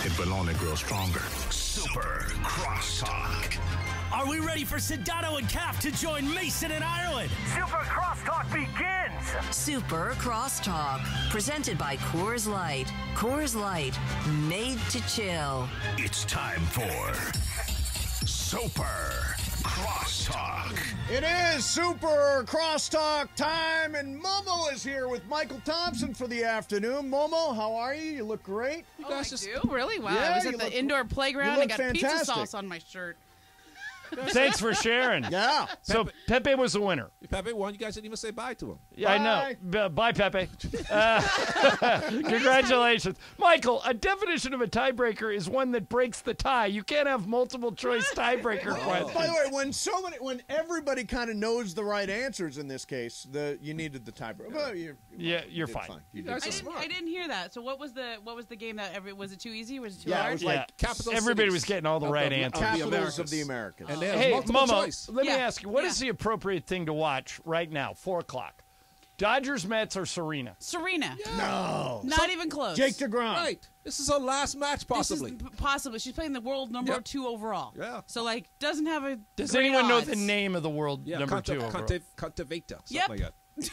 it will only grow stronger. Super Crosstalk. Are we ready for Sedano and Cap to join Mason in Ireland? Super Crosstalk begins! Super Crosstalk, presented by Coors Light. Coors Light, made to chill. It's time for Super Crosstalk. It is Super Crosstalk time, and Momo is here with Mychal Thompson for the afternoon. Momo, how are you? You look great. I do really well. Yeah, I was you at the look- indoor you playground look and got pizza fantastic. sauce on my shirt. Thanks for sharing. Yeah. So Pepe was the winner. Pepe won. You guys didn't even say bye to him. Yeah, I know. Bye, Pepe. Congratulations. Mychal, a definition of a tiebreaker is one that breaks the tie. You can't have multiple choice tiebreaker questions. By the way, when everybody kind of knows the right answers in this case, you needed the tiebreaker. Well, you're fine. You did guys fine. are smart. I didn't hear that. So what was the game that was it too easy? Was it too Yeah, hard? it was like Capital Everybody cities was getting all the of right the answers. Capitals of the Americas. And there's Hey, multiple Momo, choice. let me Yeah. ask you, what is Yeah. the appropriate thing to watch right now, 4 o'clock? Dodgers, Mets, or Serena? Serena. No. Not even close. Jake DeGrom. Right. This is her last match, possibly. This is possibly. She's playing the world number Yep. 2 overall. Yeah. So doesn't have a. Does great anyone know odds. the name of the world number 2 overall? Cultivata. Something Yep. like that.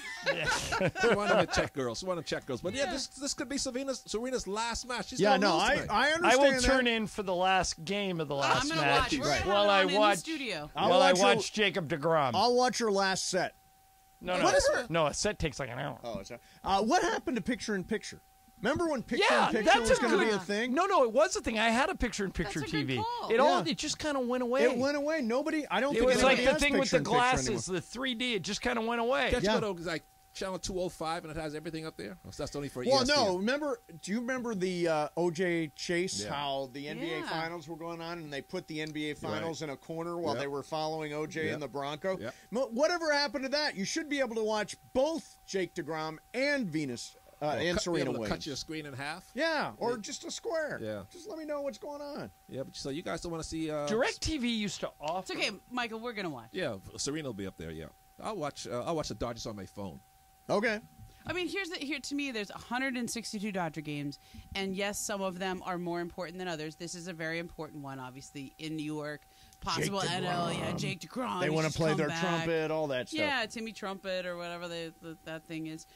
One of the Czech girls. But yeah, this could be Serena's last match. She's Yeah, gonna no, lose I tonight. I understand will that. turn in for the last game of the last I'm gonna match watch. We're gonna while have I it on in the watch studio. I'll watch Jacob DeGrom. I'll watch your last set. No, a set takes like an hour. Oh, sorry. What happened to picture-in-picture? Remember when Yeah, picture-in-picture that's was a going to good be a thing? No, it was a thing. I had a picture-in-picture That's a good TV. call. It just kind of went away. It went away. Nobody. I don't It think was like anybody the has thing with the picture-in-picture glasses, the 3D. It just kind of went away. Can't Yeah. you go to like channel 205 and it has everything up there? Or that's only for Well, ESPN. no. Do you remember the O.J. Chase? Yeah. How the NBA Yeah. finals were going on, and they put the NBA finals in a corner while Yep. they were following O.J. Yep. and the Bronco. Yep. Whatever happened to that? You should be able to watch both Jake DeGrom and Venus and Serena Cut Williams. your screen in half. Yeah, or just a square. Yeah. Just let me know what's going on. Yeah, but so you guys don't want to see. DirecTV used to offer. It's okay, Michael. We're gonna watch. Yeah, Serena will be up there. Yeah, I'll watch the Dodgers on my phone. Okay. I mean, here to me, there's 162 Dodger games, and yes, some of them are more important than others. This is a very important one, obviously, in New York. Possible Jake NL, DeGrom. Jake DeGrom. They he's want to just play come their back. trumpet, all that stuff. Yeah, Timmy Trumpet or whatever that thing is.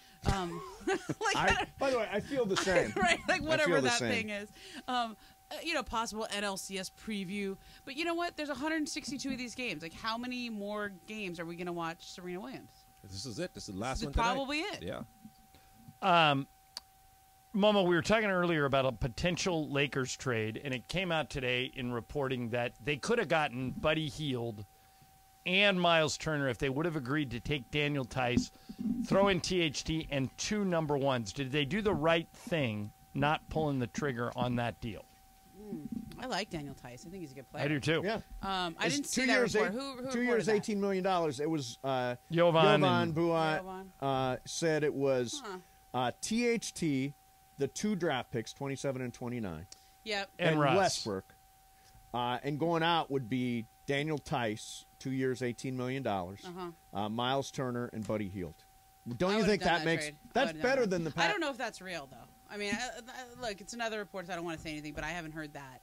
By the way, I feel the same. Right, like whatever feel the that same. thing is. Possible NLCS preview. But you know what? There's 162 of these games. Like, how many more games are we going to watch Serena Williams? This is it. This is the last This one. is probably it. Yeah. Momo, we were talking earlier about a potential Lakers trade, and it came out today in reporting that they could have gotten Buddy Hield and Miles Turner if they would have agreed to take Daniel Tice, throw in THT, and 2 number ones. Did they do the right thing not pulling the trigger on that deal? I like Daniel Tice. I think he's a good player. I do too. Yeah. I It's didn't see 2 that years, report. Who 2 reported years, that? $18 million. It was Jovan Jovan and- Buat said it was THT, the 2 draft picks, 27 and 29, Yep. And Russ. Westbrook. And going out would be Daniel Tice, 2 years, $18 million, Miles Turner, and Buddy Hield. Don't you think that makes that's better than the I don't know if that's real though. I mean, look, it's another report. So I don't want to say anything, but I haven't heard that.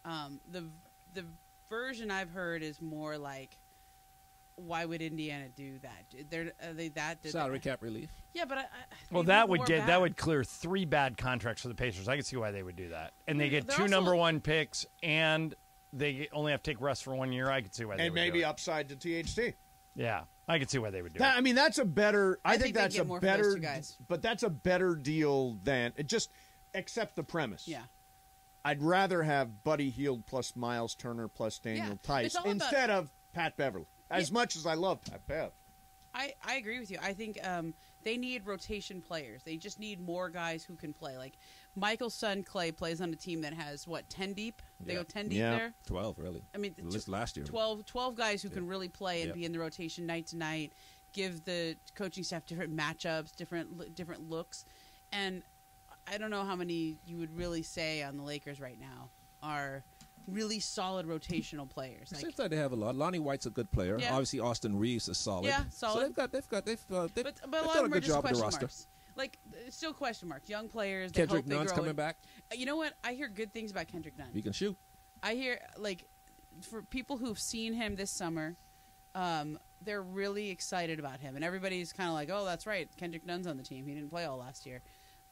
The version I've heard is more like, why would Indiana do that? Are they that Salary cap relief. Yeah, but Well, that would clear 3 bad contracts for the Pacers. I can see why they would do that. And they get They're 2 also- number 1 picks, and they only have to take Russ for 1 year. I could see why they and would maybe do it. upside to THT. Yeah, I could see why they would do I it. mean, that's a better. I think think they'd that's get a more for those better. two guys. But that's a better deal than it. Just accept the premise. Yeah. I'd rather have Buddy Hield plus Miles Turner plus Daniel Yeah, Tice it's all about- instead of Pat Beverly. As much as I love Pat Bev. I agree with you. I think they need rotation players. They just need more guys who can play. Like Michael's son Clay plays on a team that has 10 deep. They go 10 deep there. 12, really. I mean, At least last year. 12 guys who can really play and Yeah. be in the rotation night to night. Give the coaching staff different matchups, different looks, and I don't know how many you would really say on the Lakers right now are really solid rotational players. It Like, seems like they have a lot. Lonnie White's a good player. Yeah. Obviously, Austin Reeves is solid. Yeah, solid. So they've but a done lot a of them are good just job with the question roster. marks. like still question marks. Young players. Kendrick they hope Nunn's they grow coming back. You know what? I hear good things about Kendrick Nunn. He can shoot. I hear like for people who've seen him this summer, they're really excited about him, and everybody's kind of like, "Oh, that's right, Kendrick Nunn's on the team. He didn't play all last year."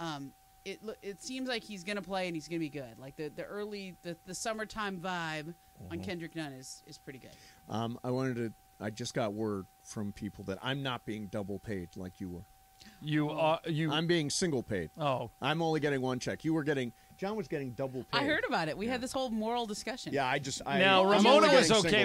It seems like he's going to play and he's going to be good. Like the summertime vibe on Kendrick Nunn is pretty good. I just got word from people that I'm not being double paid like you were. I'm being single paid. Oh. I'm only getting one check. John was getting double paid. I heard about it. We had this whole moral discussion. Yeah, Ramona was okay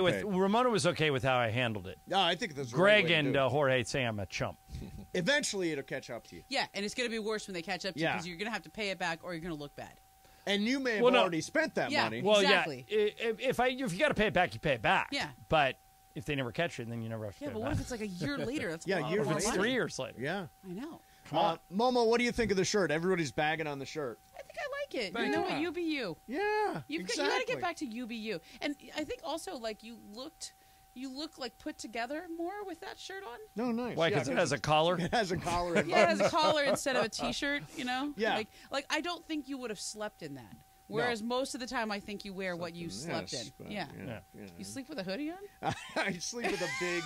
with how I handled it. No, I think that's Greg and Jorge say I'm a chump. Eventually, it'll catch up to you. Yeah, and it's going to be worse when they catch up to you because you're going to have to pay it back or you're going to look bad. And you may have already spent that money. Well, exactly. yeah. If you got to pay it back, you pay it back. Yeah. But if they never catch it, then you never have to pay it back. Yeah, but what if it's like a year later? That's if it's 3 years later. Yeah. I know. Momo, what do you think of the shirt? Everybody's bagging on the shirt. I think I like it. You know what? You be you. Yeah, You got to get back to you be you. And I think also like you look like put together more with that shirt on. No, nice. Why? Because it has a collar? It has a collar. It has a collar instead of a T-shirt, you know? Yeah. Like I don't think you would have slept in that. Whereas most of the time I think you wear what you slept in. Yeah. You sleep with a hoodie on? I sleep with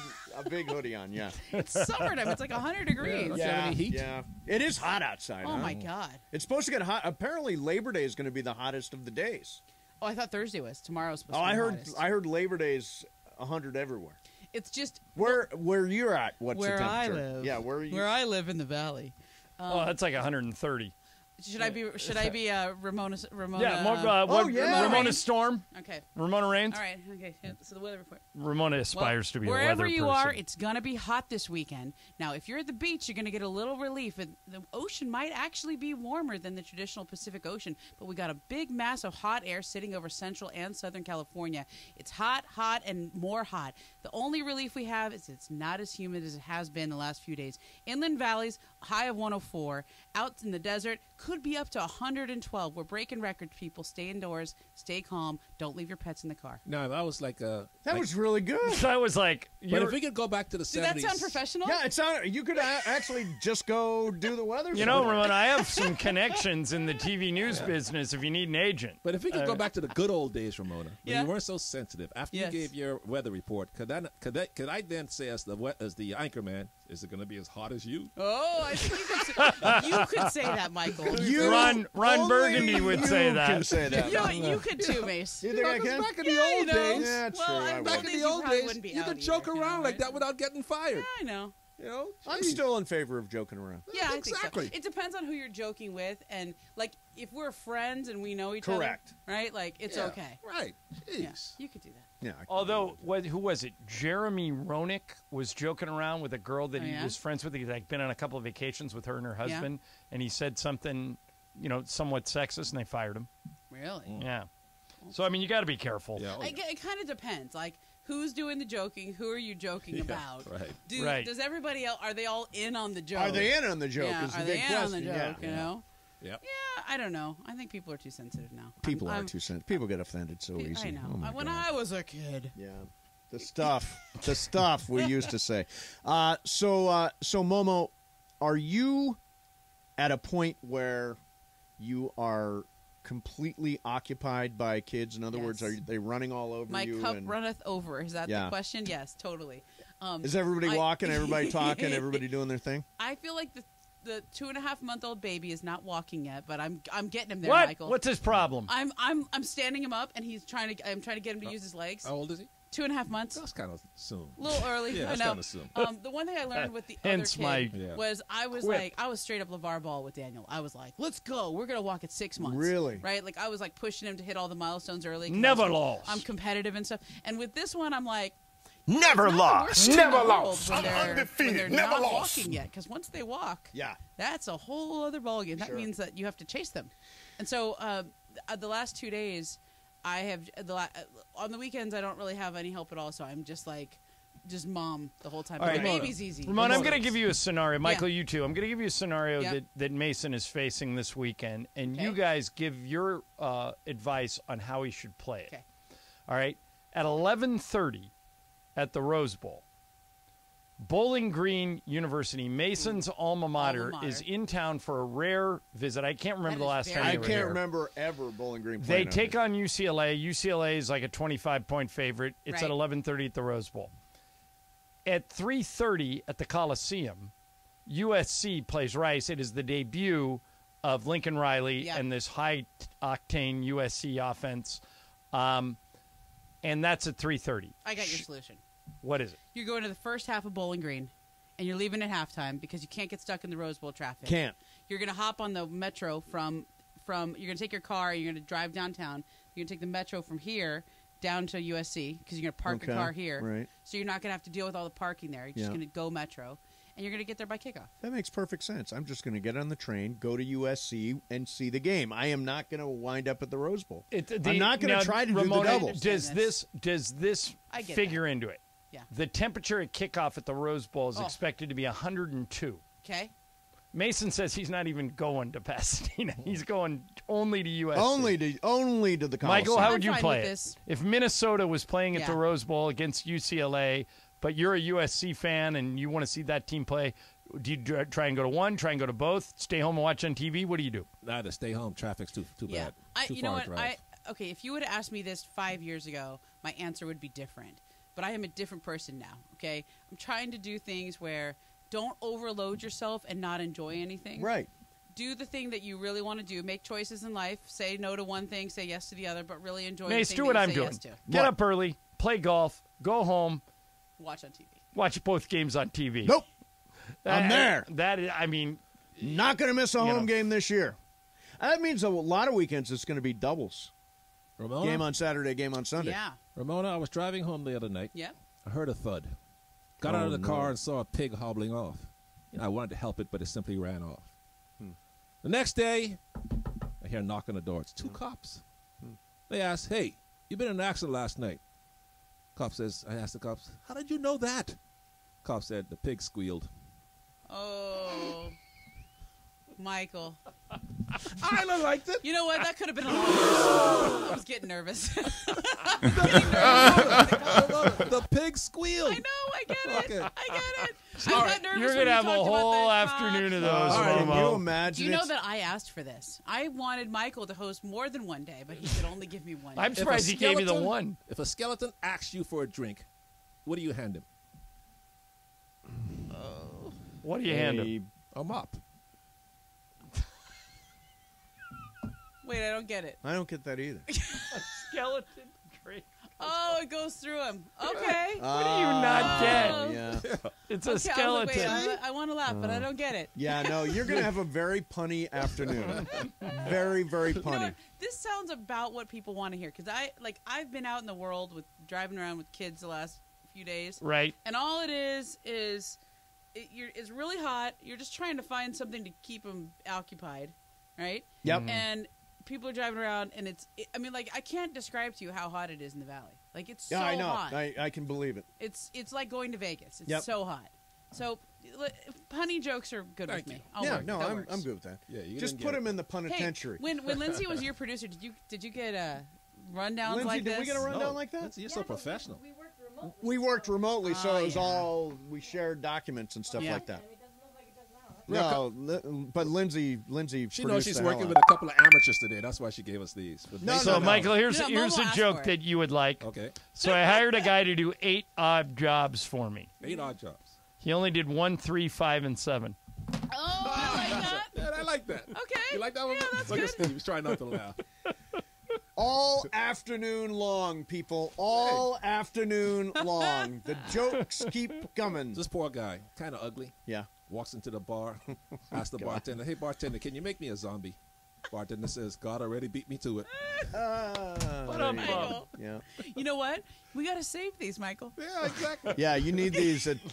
a big hoodie on, yeah. It's summertime. It's like 100 degrees. Yeah. It is hot outside. Oh, my God. It's supposed to get hot. Apparently, Labor Day is going to be the hottest of the days. Oh, I thought Thursday was. Tomorrow's supposed to be the hottest. I heard Labor Day's 100 everywhere. It's just where you're at. What's where the temperature? I live? Yeah, where are you? Where I live in the valley. That's like 130. Should I be Ramona? Yeah, Ramona Storm. Okay. Ramona Rains. All right. Okay. So the weather report. Ramona aspires to be a weather wherever you are, person. it's gonna be hot this weekend. Now, if you're at the beach, you're gonna get a little relief. The ocean might actually be warmer than the traditional Pacific Ocean, but we got a big mass of hot air sitting over Central and Southern California. It's hot, and more hot. The only relief we have is it's not as humid as it has been the last few days. Inland valleys, high of 104. Out in the desert, could be up to 112. We're breaking records, people. Stay indoors. Stay calm. Don't leave your pets in the car. No, that was like a... That was really good. That was like... But if we could go back to the 70s... Did that sound professional? Yeah, it sounded... You could actually just go do the weather. You know, Ramona, I have some connections in the TV news business if you need an agent. But if we could go back to the good old days, Ramona, when you weren't so sensitive, after Yes. you gave your weather report, could I then say as the anchorman, is it going to be as hot as you? Oh, I think you could say that, Michael. Ron Burgundy would say that. Can say that. You could too, Mace. You think I can? Back in the old days, Yeah, true. Well, I back would. in the old days, you could joke around like that without getting fired. Yeah, I know. You know, I'm still in favor of joking around. Yeah, exactly. I think so. It depends on who you're joking with, and like if we're friends and we know each Correct. other, right? Like it's okay. Right. Jeez. Yeah, you could do that. Yeah. Although, who was it? Jeremy Roenick was joking around with a girl that he was friends with. He'd like been on a couple of vacations with her and her husband, and he said something, somewhat sexist, and they fired him. Really? Yeah. So I mean, you got to be careful. Yeah. It kind of depends. Like, who's doing the joking? Who are you joking about? Right. Does everybody else? Are they all in on the joke? Are they in on the joke? Yeah. Is the Are big they in on the question. joke? Yeah. You know. Yep. Yeah, I don't know. I think people are too sensitive now. People are too sensitive. People get offended so easy. I know. Oh my When God. I was a kid. Yeah. The stuff we used to say. So Momo, are you at a point where you are completely occupied by kids? In other words, are they running all over My you? cup runneth over. Is that the question? Yes, totally. Is everybody walking? Everybody talking? Everybody doing their thing? I feel like the 2.5-month-old baby is not walking yet, but I'm getting him there, What? Michael. What's his problem? I'm standing him up, and I'm trying to get him to use his legs. How old is he? 2.5 months. That's kind of soon. A little early. Yeah, I that's know. kind of soon. The one thing I learned with the Hence other my kid was I was quip. like, I was straight up LeVar Ball with Daniel. I was like, let's go. We're going to walk at 6 months. Really? Right? Like, I was like pushing him to hit all the milestones early. 'cause Never lost. I'm competitive and stuff. And with this one, I'm like, Never it's not the lost. worst thing in Never the world lost. when I'm they're undefeated. not Never lost. walking yet. Because once they walk, Yeah. that's a whole other ballgame. That means that you have to chase them. And so the last 2 days, I have on the weekends I don't really have any help at all, so I'm just mom the whole time. All right, the baby's easy. Ramon, I'm going to give you a scenario. Michael, you too. I'm going to give you a scenario Yep. that Mason is facing this weekend, and Okay. you guys give your advice on how he should play it. Okay. All right? At 11:30 at the Rose Bowl, Bowling Green University, Mason's alma mater, is in town for a rare visit. I can't remember the last time I they were can't here. remember ever Bowling Green They playing. take on UCLA. UCLA is like a 25-point favorite. It's at Right. 11:30 at the Rose Bowl. At 3:30 at the Coliseum, USC plays Rice. It is the debut of Lincoln Riley and this high-octane USC offense. And that's at 3:30. I got your solution. What is it? You're going to the first half of Bowling Green, and you're leaving at halftime because you can't get stuck in the Rose Bowl traffic. Can't. You're going to hop on the metro from you're going to take your car, you're going to drive downtown. You're going to take the metro from here down to USC because you're going to park the car here. Right. So you're not going to have to deal with all the parking there. You're just going to go metro, and you're going to get there by kickoff. That makes perfect sense. I'm just going to get on the train, go to USC, and see the game. I am not going to wind up at the Rose Bowl. I'm not going to try to Ramona, do the double. Does this I get figure into it? Yeah. The temperature at kickoff at the Rose Bowl is expected to be 102. Okay. Mason says he's not even going to Pasadena. He's going only to USC. Only to the Coliseum. Michael, how would I'm you fine play with it? this. If Minnesota was playing at the Yeah. Rose Bowl against UCLA, but you're a USC fan and you want to see that team play, do you try and go to one, try and go to both, stay home and watch on TV? What do you do? Neither. Stay home. Traffic's too Yeah. bad. Too You know far what? to drive. Okay, if you would have asked me this 5 years ago, my answer would be different. But I am a different person now, okay? I'm trying to do things where don't overload yourself and not enjoy anything. Right. Do the thing that you really want to do. Make choices in life. Say no to one thing, say yes to the other, but really enjoy Mace, the thing do what that you I'm say doing. yes to. Get up early, play golf, go home, Watch on TV. watch both games on TV. Nope. I'm there. That is, I mean, Not going to miss a You home know. game this year. That means a lot of weekends it's going to be doubles. Ramona, Game on Saturday, game on Sunday. Yeah. Ramona, I was driving home the other night. Yeah. I heard a thud. Got out of the car and saw a pig hobbling off. You know, I wanted to help it, but it simply ran off. The next day, I hear a knock on the door. It's two cops. They ask, "Hey, you been in an accident last night?" Cop says, I asked the cops, "How did you know that?" Cop said, "The pig squealed." Oh, Michael. I liked it. You know what? That could have been a long I was getting nervous. The pig squealed. I know. I get it. Okay. I get it. I got nervous. you're when going to you have a talked about whole the afternoon of those. All right, can you Momo. imagine You know it's- that I asked for this. I wanted Michael to host more than one day, but he could only give me one. I'm day. surprised he gave you the skeleton- one. If a skeleton asks you for a drink, what do you hand him? What do you hand him? A mop. Wait, I don't get it. I don't get that either. Skeleton drink. Oh, it goes through him. Okay. What do you not get? Yeah. It's a Okay, I was like, skeleton. wait, I want to laugh, but I don't get it. Yeah, no, you're going to have a very punny afternoon. Very, very You know punny. what? This sounds about what people want to hear because I've been out in the world with driving around with kids the last few days, Right. and all it is it's really hot. You're just trying to find something to keep them occupied, right? Yep. And people are driving around, and I can't describe to you how hot it is in the valley. Like it's Yeah, so I know. hot. I can believe it. It's like going to Vegas. It's Yep. so hot. So punny jokes are good with me. I'll Yeah, work. no, That I'm works. good with that. Yeah, you Just didn't put get him it. in the Hey, penitentiary. when Lindsay was your producer, did you get rundowns Lindsay, like did this? we get a rundown No, like that? Lindsay, you're so professional. We worked remotely, so it was yeah. all we shared documents and stuff Yeah. like that. Yeah, No, but Lindsay She produced knows she's the hell working out with a couple of amateurs today. That's why she gave us these. But No, Mason- So, no. Michael, here's No, here's Momo a asked joke for it. that you would like. Okay. So I hired a guy to do 8 odd jobs for me. 8 odd jobs. He only did 1, 3, 5, and 7. Oh, I like that. Yeah, I like that. Okay. You like that one? Yeah, that's Look at good. Steve. He's trying not to laugh. All afternoon long, people. All afternoon long. The jokes keep coming. This poor guy, kind of ugly, Yeah. walks into the bar, asks the bartender, "Hey, bartender, can you make me a zombie?" Bartender says, "God already beat me to it." What up, there you Bob? go. Yeah. You know what? We got to save these, Michael. Yeah, exactly. Yeah, you need these at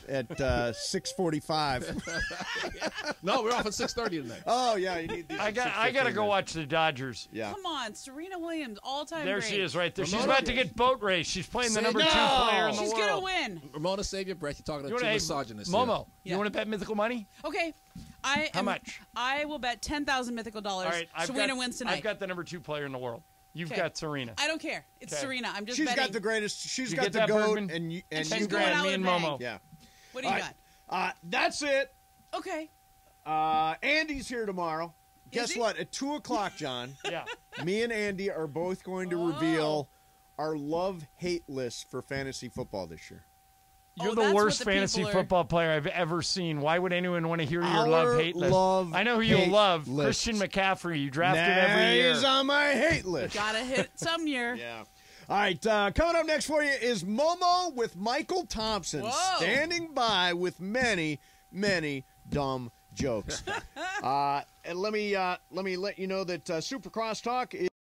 6:45. No, we're off at 6:30 tonight. Oh yeah, you need these. I at got to 6:15 go then. watch the Dodgers. Yeah. Come on, Serena Williams, all-time There great. she is right there. She's Ramona? about to get boat race. She's playing the Say number no. 2 player in the She's world. gonna win. Ramona, save your breath. You're talking You to want two to, misogynists. Momo, Yeah. you want to bet mythical money? Okay. How much? I will bet 10,000 mythical dollars. All right, Serena wins tonight. I've got the number 2 player in the world. You've Okay. got Serena. I don't care. It's Okay. Serena. I'm just She's betting. got the greatest. She's You got get the that, goat, Bergman? and you. And And she's you going got, out me with and a bang. Momo. Yeah. What do you got? That's it. Okay. Andy's here tomorrow. Guess he? what? At 2 o'clock, John, Yeah. me and Andy are both going to reveal our love-hate list for fantasy football this year. You're that's the what worst the fantasy people are- football player I've ever seen. Why would anyone want to hear your Our love-hate list? I know who you'll love-hate love. list. Christian McCaffrey. You drafted every year. He's on my hate list. Gotta hit some year. Yeah. All right, coming up next for you is Momo with Mychal Thompson, Whoa. standing by with many, many dumb jokes. And let me let you know that Super Crosstalk is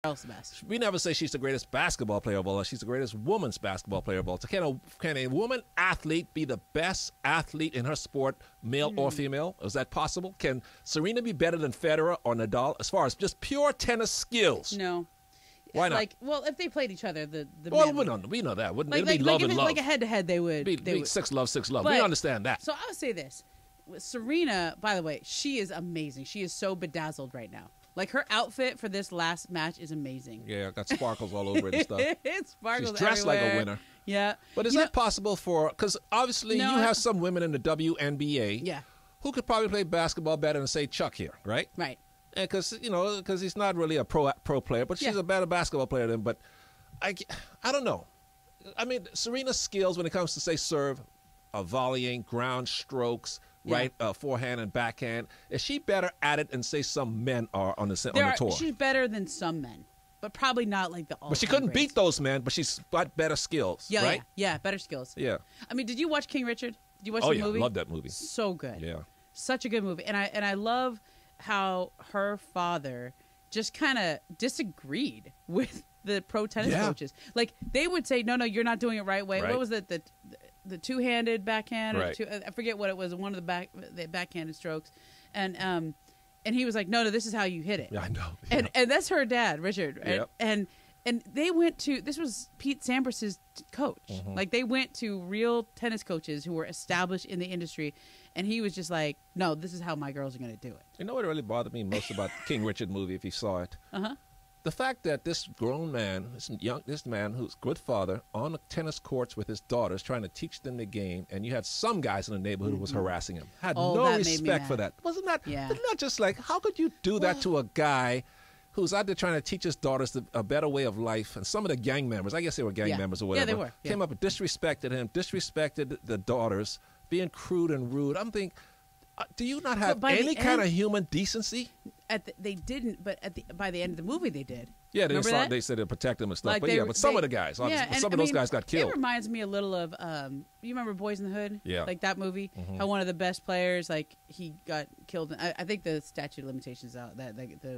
else the best. We never say she's the greatest basketball player of all. She's the greatest women's basketball player of all. So can a woman athlete be the best athlete in her sport, male or female? Is that possible? Can Serena be better than Federer or Nadal as far as just pure tennis skills? No. Why not? Well, if they played each other, the well, men we know that. Wouldn't like, it'd be love and love. Like a head-to-head, they would. They would 6-love, 6-love. But- We understand that. So I'll say this. With Serena, by the way, she is amazing. She is so bedazzled right now. Like, her outfit for this last match is amazing. Yeah, got sparkles all over it and stuff. It sparkles She's dressed like a everywhere. winner. Yeah. But is that possible for, because obviously No, you have some women in the WNBA Yeah. who could probably play basketball better than, say, Chuck here, right? Right. Because he's not really a pro player, but she's Yeah. a better basketball player than. But I don't know. I mean, Serena's skills when it comes to, say, serve, volleying, ground strokes, Yeah. right, forehand and backhand. Is she better at it than, say, some men are on the tour? She's better than some men, but probably not like the all. But she couldn't beat those men, but she's got better skills, Yeah, right? yeah, better skills. Yeah. I mean, did you watch King Richard? Did you watch Oh, the yeah, movie? love that movie. So good. Yeah. Such a good movie. And I love how her father just kind of disagreed with the pro tennis Yeah. coaches. Like, they would say, no, you're not doing it right way. Right. What was it? The two-handed backhand? Right. I forget what it was. One of the backhanded strokes. And he was like, no, this is how you hit it. Yeah, I know. And that's her dad, Richard. Right? Yep. And they went to, this was Pete Sampras's coach. Mm-hmm. Like, they went to real tennis coaches who were established in the industry, and he was just like, no, this is how my girls are going to do it. You know what really bothered me most about King Richard movie, if you saw it? Uh-huh. The fact that this grown man, this man who's good father, on the tennis courts with his daughters, trying to teach them the game, and you had some guys in the neighborhood who was harassing him. Had Oh, no that made me respect for mad. that. Wasn't that just like, how could you do that to a guy who's out there trying to teach his daughters a better way of life? And some of the gang members, I guess they were gang Yeah. members or Yeah, whatever, they were. Yeah. came up and disrespected him, disrespected the daughters, being crude and rude. I'm thinking, do you not have by the any kind of end- human decency? They didn't, but by the end of the movie, they did. Yeah, Remember that? they said to protect them and stuff. Like, But they- but some they- of the guys, yeah, obviously, and, some of I those mean, guys got killed. It reminds me a little of, you remember Boys in the Hood? Yeah. Like that movie? How one of the best players, like, he got killed. I think the statute of limitations out, that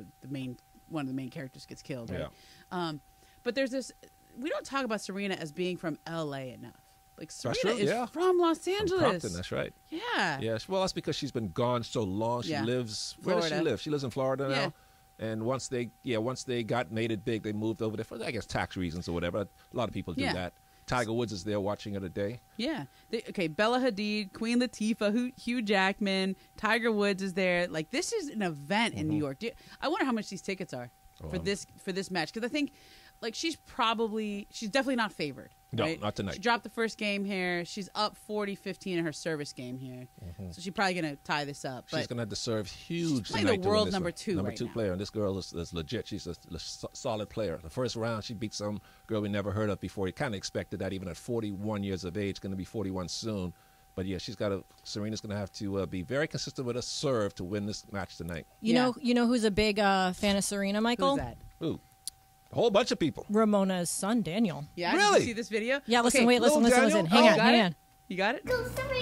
one of the main characters gets killed, right? Yeah. But there's this, we don't talk about Serena as being from L.A. enough. Like, Serena true, is yeah. from Los From Angeles. Compton, that's right. Yeah. Yes, well, that's because she's been gone so long. She Yeah. lives. Where does she Florida. live? She lives in Florida Yeah. now. And once they made it big, they moved over there for, I guess, tax reasons or whatever. A lot of people do Yeah. that. Tiger Woods is there watching her today. Yeah. Bella Hadid, Queen Latifah, Hugh Jackman, Tiger Woods is there. Like, this is an event in New York. I wonder how much these tickets are for this match, because I think, like, she's definitely not favored. No, right? not tonight. She dropped the first game here. She's up 40-15 in her service game here. So she's probably going to tie this up. She's But going to have to serve huge playing tonight the to win world this number one. two Number right two now. player, and this girl is legit. She's a solid player. The first round, she beat some girl we never heard of before. You kind of expected that, even at 41 years of age, going to be 41 soon. But yeah, Serena's going to have to be very consistent with her serve to win this match tonight. You know who's a big fan of Serena, Michael? who's that? Ooh, a whole bunch of people. Ramona's son, Daniel. Yeah, did Really? you see this video? Yeah, listen, Okay, wait, listen. Daniel? Hang Oh, on, got hang it? on. You got it?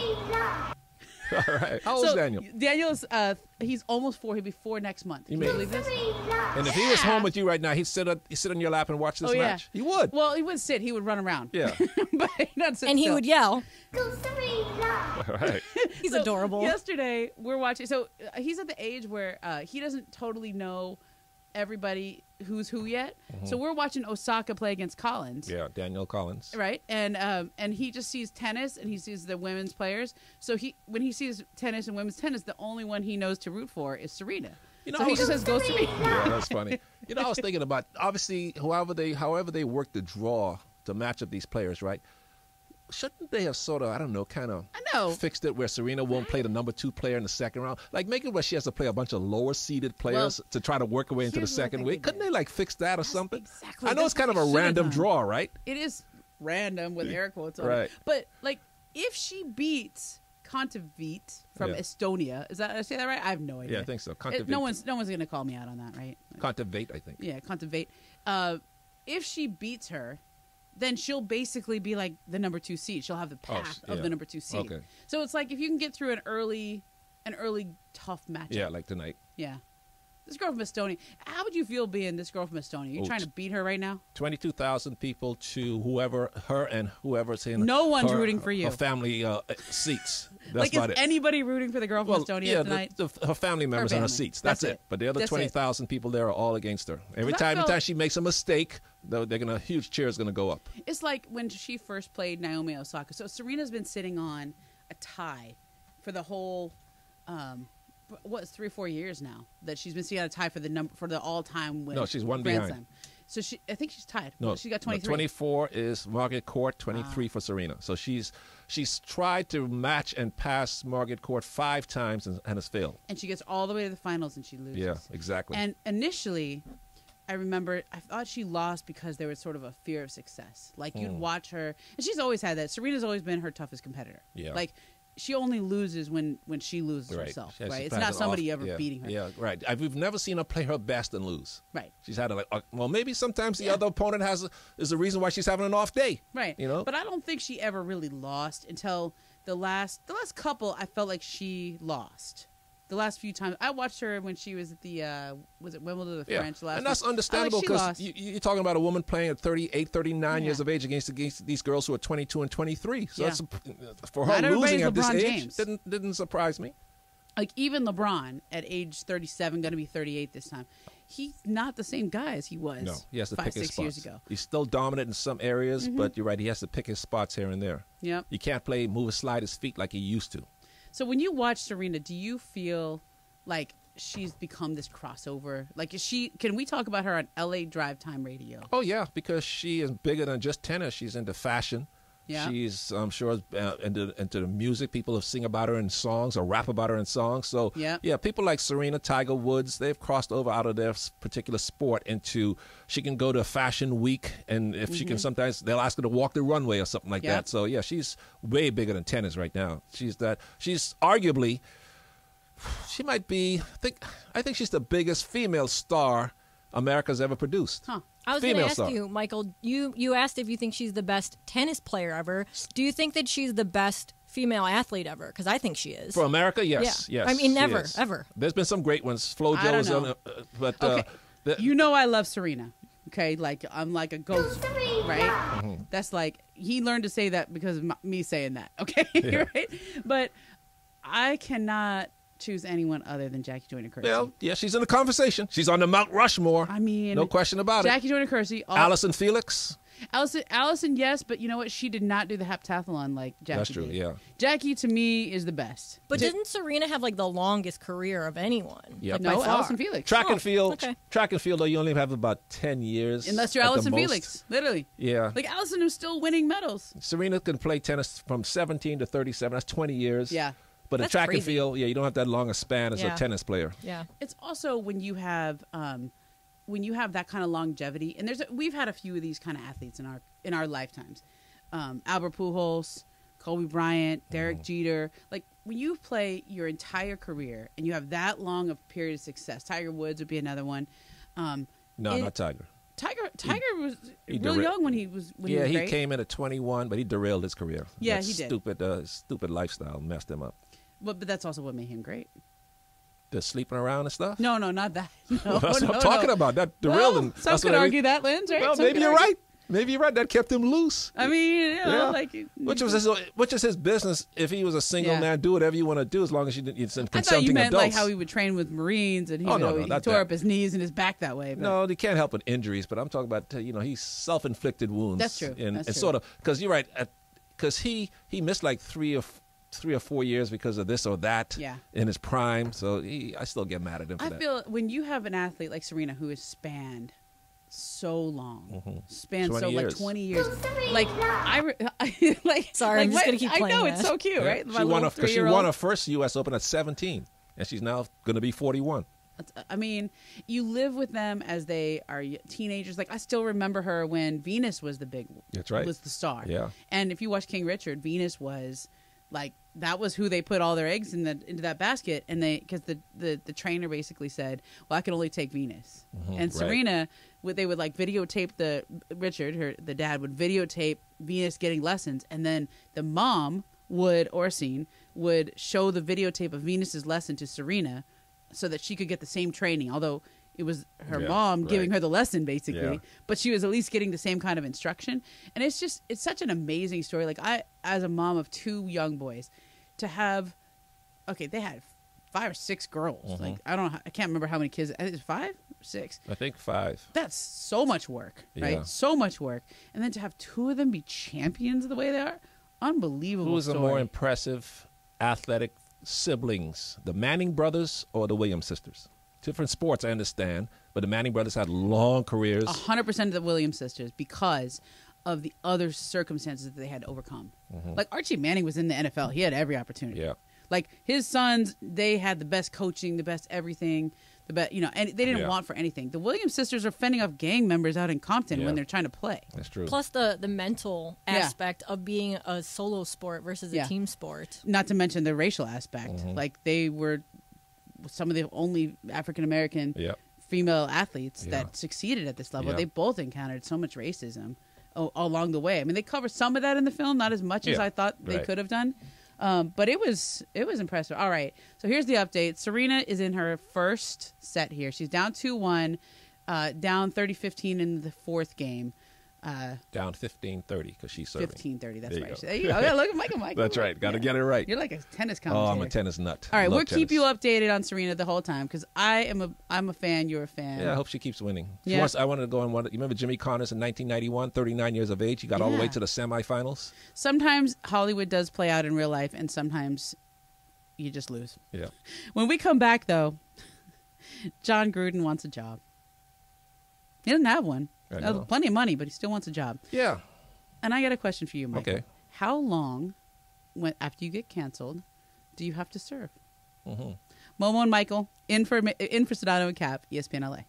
All right. How old is Daniel? Daniel's he's almost 4. He'll be 4 next month. Can you mean- believe this? And if he was home with you right now, he'd sit on your lap and watch this Oh, yeah. match. He would. Well, he wouldn't sit. He would run around. Yeah. But he doesn't sit And he still. would yell. All right. He's So, adorable. Yesterday, we're watching. So he's at the age where he doesn't totally know everybody who's who yet. So we're watching Osaka play against Collins. Yeah, Daniel Collins. Right, and he just sees tennis and he sees the women's players. So when he sees tennis and women's tennis, the only one he knows to root for is Serena. You know, so he just says, "Go Serena." Yeah, that's funny. You know, I was thinking about, obviously, however they work the draw to match up these players, right? Shouldn't they have sort of, I don't know, kind of I know. fixed it where Serena won't play the number 2 player in the second round? Like, make it where she has to play a bunch of lower seeded players to try to work her way into the here's what I second think week. they Couldn't did. they, like, fix that or something? exactly. I know it's That's kind of what a they should've random done. draw, right? It is random with air quotes on Right. it. But, like, if she beats Kontaveit from Yeah. Estonia, did I say that right? I have no idea. Yeah, I think so. No one's going to call me out on that, right? Kontaveit, I think. Yeah, Kontaveit. If she beats her, then she'll basically be like the number 2 seed. She'll have the path of yeah. the number 2 seed. Okay. So it's like if you can get through an early tough matchup. Yeah, like tonight. Yeah. This girl from Estonia. How would you feel being this girl from Estonia? You're trying to beat her right now? 22,000 people to whoever's in. No one's rooting for you. Her family seats. That's like, about is it. anybody rooting for the girl from Estonia tonight? Her family members on her seats. That's it. But the other 20,000 people there are all against her. Every time she makes a mistake, a huge cheer is going to go up. It's like when she first played Naomi Osaka. So Serena's been sitting on a tie for the whole. 3 or 4 years now that she's been sitting on a tie for the all-time win. No, she's one Grand behind. Slam. So I think she's tied. No, she got 23. 24 is Margaret Court, 23 for Serena. So she's tried to match and pass Margaret Court 5 times and has failed. And she gets all the way to the finals and she loses. Yeah, exactly. And initially, I remember I thought she lost because there was sort of a fear of success. Like you'd watch her, and she's always had that. Serena's always been her toughest competitor. Yeah. Like she only loses when she loses herself, right? It's not somebody ever beating her. Yeah, right. We've never seen her play her best and lose. Right. She's had maybe sometimes the other opponent is the reason why she's having an off day. Right. You know? But I don't think she ever really lost until the last couple. I felt like she lost. The last few times I watched her when she was at the was it Wimbledon or the French last and that's week. understandable because you're talking about a woman playing at 38, 39 years of age against these girls who are 22 and 23. So that's, for her losing at this age didn't surprise me. Like even LeBron at age 37, going to be 38 this time. He's not the same guy as he was. No, he has to 5, pick his 6 spots. years ago. He's still dominant in some areas, but you're right. He has to pick his spots here and there. Yep. You can't move and slide his feet like he used to. So when you watch Serena, do you feel like she's become this crossover? Like, can we talk about her on LA Drive Time Radio? Oh, yeah, because she is bigger than just tennis. She's into fashion. Yeah. She's, I'm sure, into the music. People have sing about her in songs or rap about her in songs. So, yeah, people like Serena, Tiger Woods, they've crossed over out of their particular sport into, she can go to a fashion week, and if she can sometimes, they'll ask her to walk the runway or something like that. So, yeah, she's way bigger than tennis right now. She's arguably, she might be, I think she's the biggest female star America's ever produced. Huh. I was going to ask you, Mychal, you asked if you think she's the best tennis player ever. Do you think that she's the best female athlete ever? Because I think she is. For America, yes. Yeah. I mean, never, ever. There's been some great ones. Flo Jo was on but okay. I love Serena. Okay, like I'm like a ghost, right? That's like he learned to say that because of me saying that. Okay, right? But I cannot choose anyone other than Jackie Joyner-Kersee. Well, yeah, she's in the conversation. She's on the Mount Rushmore. I mean, no question about Jackie Joyner-Kersee. Allison Felix. Allison, yes, but you know what? She did not do the heptathlon like Jackie That's true, did. yeah. Jackie, to me, is the best. But didn't Serena have like the longest career of anyone? Yep. No, Allison Felix. Track and field, though, you only have about 10 years. Unless you're Allison Felix, literally. Yeah. Like Allison who's still winning medals. Serena can play tennis from 17 to 37. That's 20 years. Yeah. But in track and field, you don't have that long a span as a tennis player. Yeah. It's also when you have that kind of longevity, and we've had a few of these kind of athletes in our lifetimes. Albert Pujols, Kobe Bryant, Derek Jeter. Like when you play your entire career and you have that long of period of success, Tiger Woods would be another one. No, not Tiger. Tiger was really young when he was great. He came in at 21, but he derailed his career. Yeah, he did. Stupid lifestyle messed him up. But that's also what made him great. The sleeping around and stuff? No, not that. No, that's what I'm talking about. That derailed him. Some could argue that, Linz, right? Well, maybe you're right. Maybe you're right. That kept him loose. I mean, which is his business. If he was a single man, do whatever you want to do as long as you didn't consulting adults. I thought you meant like how he would train with Marines and he tore up his knees and his back that way. But. No, he can't help with injuries. But I'm talking about he's self-inflicted wounds. That's true. And sort of because you're right. Because he missed like 3 or 4 years because of this or that in his prime. So I still get mad at him for that. I feel when you have an athlete like Serena who has spanned so long, like 20 years. Like sorry, I'm just gonna keep playing. I know it's so cute, right? She won her first U.S. Open at 17, and she's now going to be 41. I mean, you live with them as they are teenagers. Like I still remember her when Venus was was the star. Yeah. And if you watch King Richard, Venus was like that was who they put all their eggs into that basket, and because the trainer basically said, "Well, I can only take Venus." And Serena, they would like videotape the dad would videotape Venus getting lessons, and then the mom Orsine would show the videotape of Venus's lesson to Serena so that she could get the same training. Although it was her Yeah, mom giving right. her the lesson, basically, Yeah. but she was at least getting the same kind of instruction. And it's such an amazing story. Like, I, as a mom of 2 young boys, to have, they had 5 or 6 girls. Like, I can't remember how many kids. I think it's 5 or 6. I think 5. That's so much work, right? Yeah. So much work. And then to have 2 of them be champions the way they are, unbelievable. Who was the story. more impressive athletic siblings, the Manning brothers or the Williams sisters? Different sports, I understand, but the Manning brothers had long careers. 100% of the Williams sisters, because of the other circumstances that they had to overcome. Like, Archie Manning was in the NFL. He had every opportunity. Yeah. Like, his sons, they had the best coaching, the best everything, the best, and they didn't Yeah. want for anything. The Williams sisters are fending off gang members out in Compton Yeah. when they're trying to play. That's true. Plus the mental Yeah. aspect of being a solo sport versus Yeah. a team sport. Not to mention the racial aspect. Like, they were some of the only African American Yeah. female athletes Yeah. that succeeded at this level. Yeah. They both encountered so much racism along the way. I mean, they cover some of that in the film, not as much as Yeah. I thought they Right. could have done. But it was impressive. All right, so here's the update. Serena is in her first set here. She's down 2-1, down 30-15 in the 4th game. Down 15-30 because she's serving. 15-30, that's There you right. go. There you go. Yeah, look at Michael. That's right. Got to get it right. You're like a tennis Oh, commentator. I'm a tennis nut. All right, Love we'll keep tennis. you updated on Serena the whole time, because I'm a fan. You're a fan. Yeah, I hope she keeps winning. Yeah. I wanted to go on one. You remember Jimmy Connors in 1991, 39 years of age? He got all the way Yeah. to the semifinals. Sometimes Hollywood does play out in real life, and sometimes you just lose. Yeah. When we come back, though, John Gruden wants a job. He doesn't have one. I He has know. plenty of money, but he still wants a job. Yeah. And I got a question for you, Michael. Okay. How long, after you get canceled, do you have to serve? Mm-hmm. Momo and Michael in for Sedano and Cap, ESPN LA.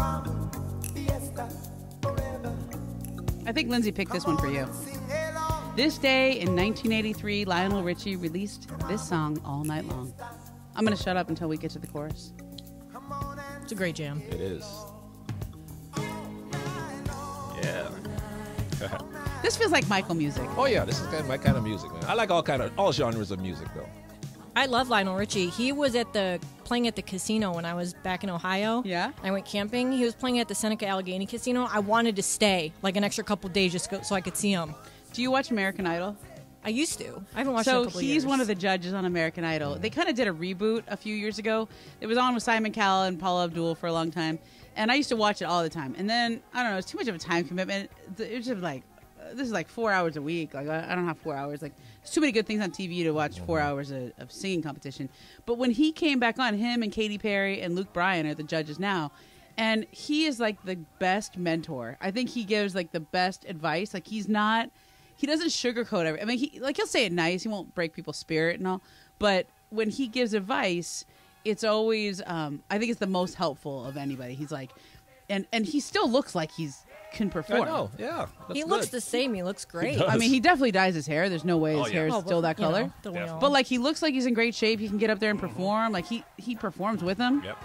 I think Lindsay picked this one for you. This day in 1983, Lionel Richie released this song all night long. I'm going to shut up until we get to the chorus. It's a great jam. It is. Yeah. This feels like Mychal music. Oh yeah, this is my kind of music, man. I like all genres of music, though. I love Lionel Richie. He was playing at the casino when I was back in Ohio. Yeah? I went camping. He was playing at the Seneca Allegheny Casino. I wanted to stay like an extra couple days so I could see him. Do you watch American Idol? I used to. I haven't watched it in a couple years. So he's one of the judges on American Idol. They kind of did a reboot a few years ago. It was on with Simon Cowell and Paula Abdul for a long time. And I used to watch it all the time. And then, I don't know, it's too much of a time commitment. It was just like, this is like 4 hours a week. Like, I don't have 4 hours. Like, there's too many good things on TV to watch 4 hours of singing competition. But when he came back on, him and Katy Perry and Luke Bryan are the judges now. And he is like the best mentor. I think he gives like the best advice. Like, he doesn't sugarcoat everything. I mean, he'll say it nice. He won't break people's spirit and all. But when he gives advice, it's always, I think it's the most helpful of anybody. He's like, and he still looks like can perform. I know, yeah. He looks the same. He looks great. I mean, he definitely dyes his hair. There's no way his hair is still that color. But like, he looks like he's in great shape. He can get up there and perform. Like, he performs with them. Yep.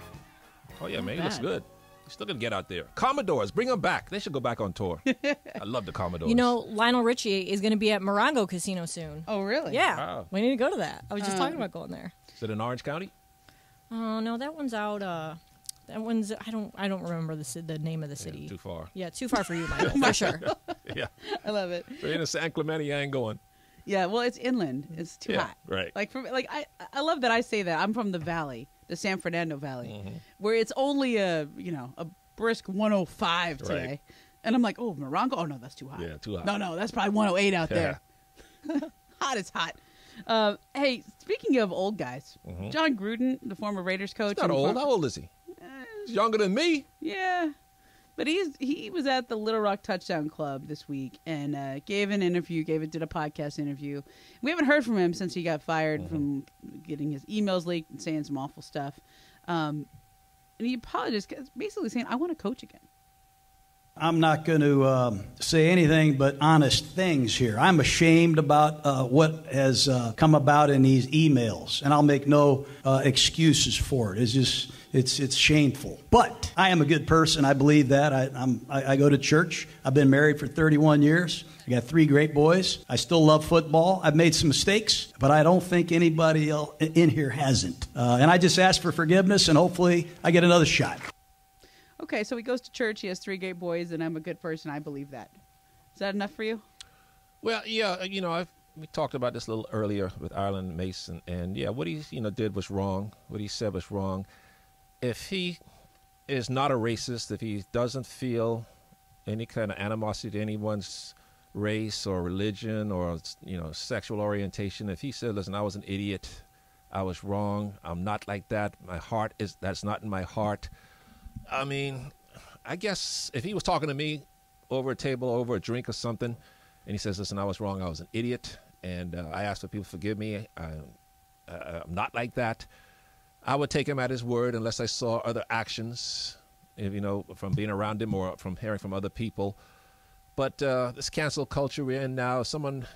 Oh yeah, man, he looks good. He's still gonna get out there. Commodores, bring them back. They should go back on tour. I love the Commodores. You know, Lionel Richie is going to be at Morongo Casino soon. Oh, really? Yeah. Wow. We need to go to that. I was just talking about going there. Is it in Orange County? Oh no, that one's out. That one's I don't remember the name of the city. Yeah, too far. Yeah, too far for you, Michael, for sure. Yeah. I love it. So in San Clemente, I ain't going. Yeah, well, it's inland. It's too hot. Right. Like I love that I say that. I'm from the valley, the San Fernando Valley, where it's only a brisk 105 today. Right. And I'm like, oh, Morongo? Oh, no, that's too hot. Yeah, too hot. No, that's probably 108 out there. Hot is hot. Hey, speaking of old guys, John Gruden, the former Raiders coach. He's not old. How old is he? He's younger than me. Yeah. But he was at the Little Rock Touchdown Club this week and did a podcast interview. We haven't heard from him since he got fired from getting his emails leaked and saying some awful stuff. And he apologized, basically saying, I want to coach again. I'm not going to say anything but honest things here. I'm ashamed about what has come about in these emails, and I'll make no excuses for it. It's shameful. But I am a good person. I believe that. I go to church. I've been married for 31 years. I got 3 great boys. I still love football. I've made some mistakes, but I don't think anybody else in here hasn't. And I just ask for forgiveness, and hopefully I get another shot. Okay, so he goes to church. He has 3 great boys, and I'm a good person. I believe that. Is that enough for you? Well, yeah, we talked about this a little earlier with Ireland Mason, and yeah, what he did was wrong. What he said was wrong. If he is not a racist, if he doesn't feel any kind of animosity to anyone's race or religion or sexual orientation, if he said, "Listen, I was an idiot, I was wrong, I'm not like that. That's not in my heart." I mean, I guess if he was talking to me over a table, over a drink or something, and he says, "Listen, I was wrong. I was an idiot, and I asked for people to forgive me. I'm not like that," I would take him at his word unless I saw other actions, from being around him or from hearing from other people. But this cancel culture we're in now, someone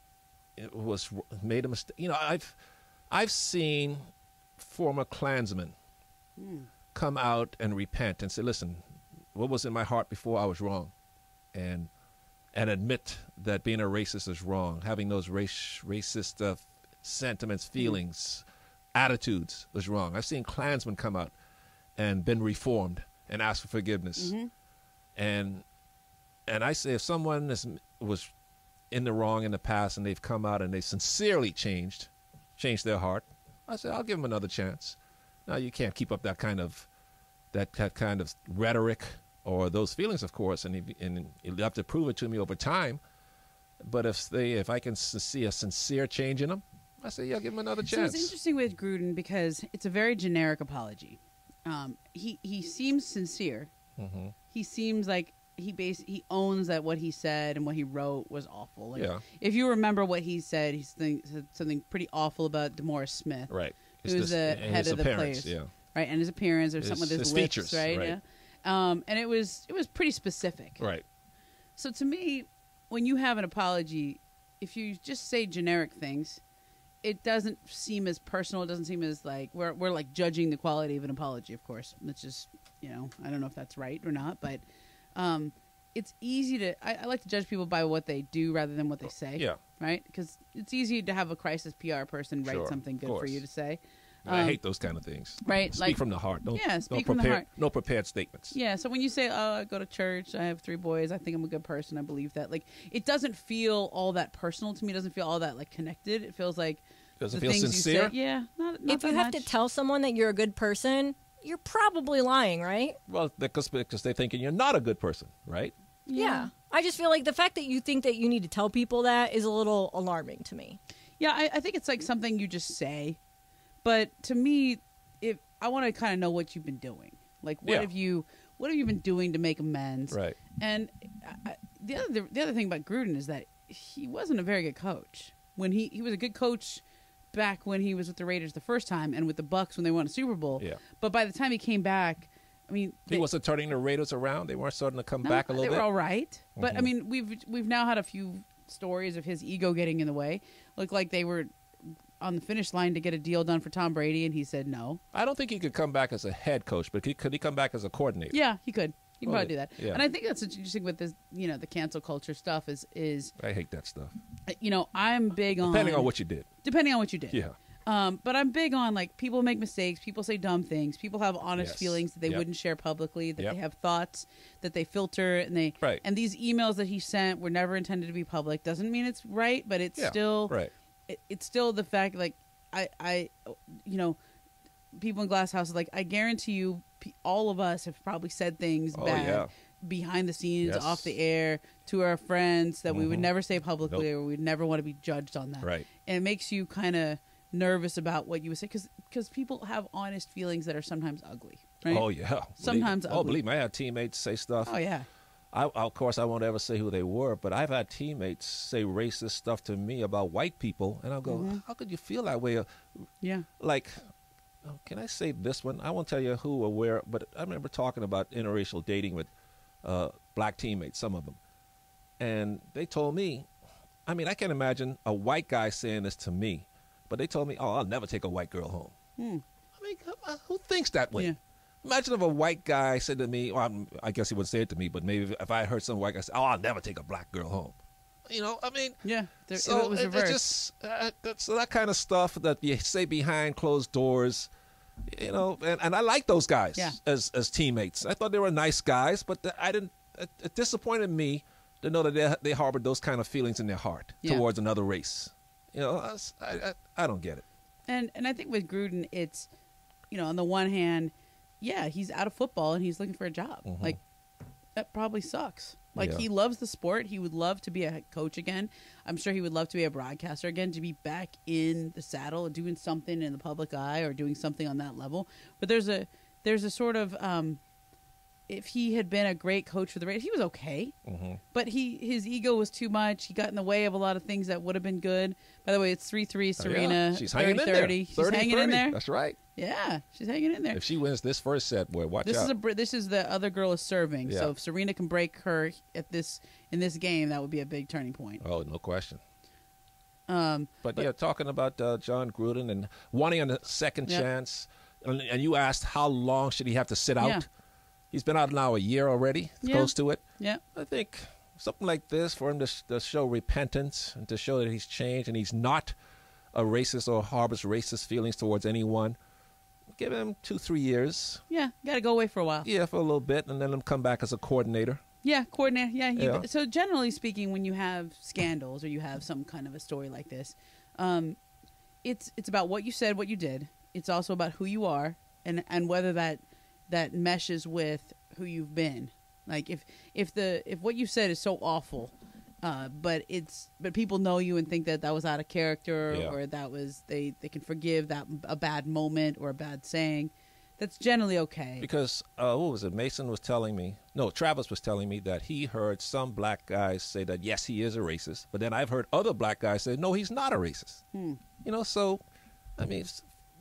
made a mistake. I've seen former Klansmen come out and repent and say, "Listen, what was in my heart before, I was wrong," and admit that being a racist is wrong, having those racist sentiments, feelings, attitudes was wrong. I've seen Klansmen come out and been reformed and ask for forgiveness. And I say, if someone was in the wrong in the past and they've come out and they sincerely changed their heart, I say, I'll give them another chance. Now, you can't keep up that kind of rhetoric or those feelings, of course, and you'll have to prove it to me over time. But if I can see a sincere change in them, I say, yeah, give them another chance. So it's interesting with Gruden because it's a very generic apology. He seems sincere. He seems like he owns that what he said and what he wrote was awful. Like, if you remember what he said, he said something pretty awful about DeMaurice Smith, right? Who's the head of the place, yeah. right? And his appearance or something with his lips, features, right? Yeah. and it was pretty specific. Right. So to me, when you have an apology, if you just say generic things, it doesn't seem as personal. It doesn't seem as like we're like judging the quality of an apology. Of course, it's just I don't know if that's right or not, but it's easy to. I like to judge people by what they do rather than what they say. Yeah. Right? Because it's easy to have a crisis PR person write something good for you to say. I hate those kind of things. Right? Speak from the heart. Speak from the heart. No prepared statements. Yeah, so when you say, oh, I go to church, I have 3 boys, I think I'm a good person, I believe that. Like, it doesn't feel all that personal to me. It doesn't feel all that, like, connected. It feels like Does it the feel things sincere? you say. Yeah, not If that you have much. to tell someone that you're a good person, you're probably lying, right? Well, because they're thinking you're not a good person, right? Yeah. I just feel like the fact that you think that you need to tell people that is a little alarming to me. Yeah, I think it's like something you just say. But to me, if I want to kind of know what you've been doing. Like, what have you been doing to make amends? Right. And the other thing about Gruden is that he wasn't a very good coach. When he was a good coach back when he was with the Raiders the first time and with the Bucs when they won a Super Bowl. Yeah. But by the time he came back, I mean, He wasn't turning the Raiders around. They weren't starting to come back a little they bit. were all right. But I mean, we've now had a few stories of his ego getting in the way. Looked like they were on the finish line to get a deal done for Tom Brady, and he said no. I don't think he could come back as a head coach, but could he come back as a coordinator? Yeah, he could. He can probably do that. Yeah. And I think that's what's interesting with this, the cancel culture stuff is I hate that stuff. I'm big on Depending on what you did. Depending on what you did. Yeah. But I'm big on, like, people make mistakes, people say dumb things, people have honest Yes. feelings that they Yep. wouldn't share publicly, that Yep. they have thoughts that they filter, and Right. and these emails that he sent were never intended to be public. Doesn't mean it's right, but it's still right. It's still the fact, like, I people in glass houses, like, I guarantee you all of us have probably said things bad behind the scenes, Yes. off the air, to our friends that we would never say publicly, Nope. or we'd never want to be judged on that. Right. And it makes you kind of nervous about what you would say, because people have honest feelings that are sometimes ugly, right? Oh, yeah. Sometimes ugly. believe me, I had teammates say stuff. Oh, yeah. Of course, I won't ever say who they were, but I've had teammates say racist stuff to me about white people, and I'll go, how could you feel that way? Yeah. Like, can I say this one? I won't tell you who or where, but I remember talking about interracial dating with black teammates, some of them. And they told me, I mean, I can't imagine a white guy saying this to me, but they told me, oh, I'll never take a white girl home. I mean, who thinks that way? Yeah. Imagine if a white guy said to me, well, I guess he wouldn't say it to me, but maybe if I heard some white guy say, oh, I'll never take a black girl home. I mean, Yeah. so it was it's reversed. just so that kind of stuff that you say behind closed doors, and I like those guys as teammates. I thought they were nice guys, but it disappointed me to know that they harbored those kind of feelings in their heart towards another race. I don't get it. And I think with Gruden, it's, on the one hand, yeah, he's out of football and he's looking for a job. Like, that probably sucks. Like, Yeah. he loves the sport. He would love to be a head coach again. I'm sure he would love to be a broadcaster again, to be back in the saddle, doing something in the public eye or doing something on that level. But there's a sort of, if he had been a great coach for the Raiders, he was okay. But his ego was too much. He got in the way of a lot of things that would have been good. By the way, it's 3-3 Serena. She's hanging in there. 30-30. She's hanging in there. That's right. Yeah, she's hanging in there. If she wins this first set, boy, watch This out. this is the other girl is serving. Yeah. So if Serena can break her in this game, that would be a big turning point. Oh, no question. But Talking about John Gruden and wanting a second chance, and you asked how long should he have to sit out? Yeah. He's been out now a year already, close to it. Yeah. I think something like this for him to show repentance and to show that he's changed and he's not a racist or harbors racist feelings towards anyone. Give him 2-3 years. Yeah, got to go away for a while. Yeah, for a little bit, and then him come back as a coordinator. Yeah, coordinator. Yeah, Yeah. So generally speaking, when you have scandals or you have some kind of a story like this, it's about what you said, what you did. It's also about who you are and whether that meshes with who you've been. Like if what you said is so awful, but people know you and think that was out of character or that was they can forgive that a bad moment or a bad saying. That's generally okay. Because, what was it? Travis was telling me that he heard some black guys say that, yes, he is a racist. But then I've heard other black guys say, no, he's not a racist. So, I mean,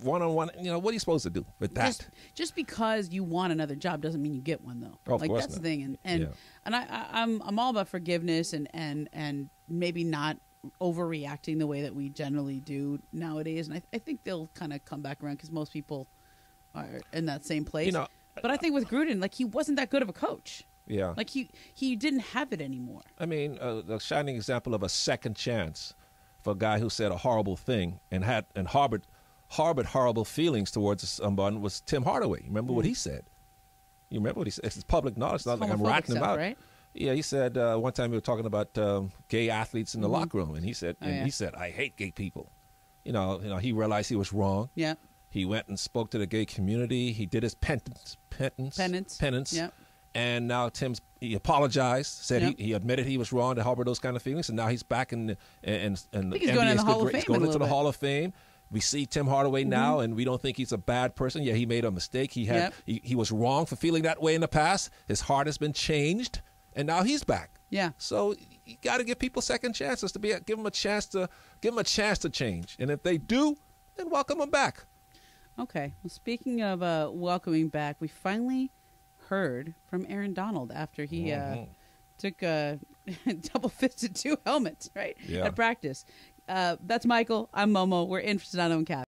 one-on-one. What are you supposed to do with that? Just because you want another job doesn't mean you get one, though. Oh, of course that's not. the thing, and I'm all about forgiveness and maybe not overreacting the way that we generally do nowadays. And I think they'll kind of come back around because most people are in that same place. But I think with Gruden, he wasn't that good of a coach. Yeah. He didn't have it anymore. I mean, the shining example of a second chance for a guy who said a horrible thing and harbored horrible feelings towards someone was Tim Hardaway. Remember what he said? You remember what he said? It's public knowledge. It's not like I'm ratting him out. Right? Yeah, he said one time we were talking about gay athletes in the locker room, and he said, he said, I hate gay people. He realized he was wrong. Yeah. He went and spoke to the gay community. He did his penance. Yeah. And now he apologized, said he admitted he was wrong to harbor those kind of feelings, and now he's back in he's going in the Hall of Fame. He's going into the Hall of Fame. We see Tim Hardaway now, and we don't think he's a bad person. Yeah, he made a mistake. He was wrong for feeling that way in the past. His heart has been changed, and now he's back. Yeah. So you got to give people second chances give them a chance to change, and if they do, then welcome them back. Okay. Well, speaking of welcoming back, we finally heard from Aaron Donald after he took double-fisted 2 helmets, right, at practice. That's Mychal. I'm Momo. We're in for Sedano and Cap.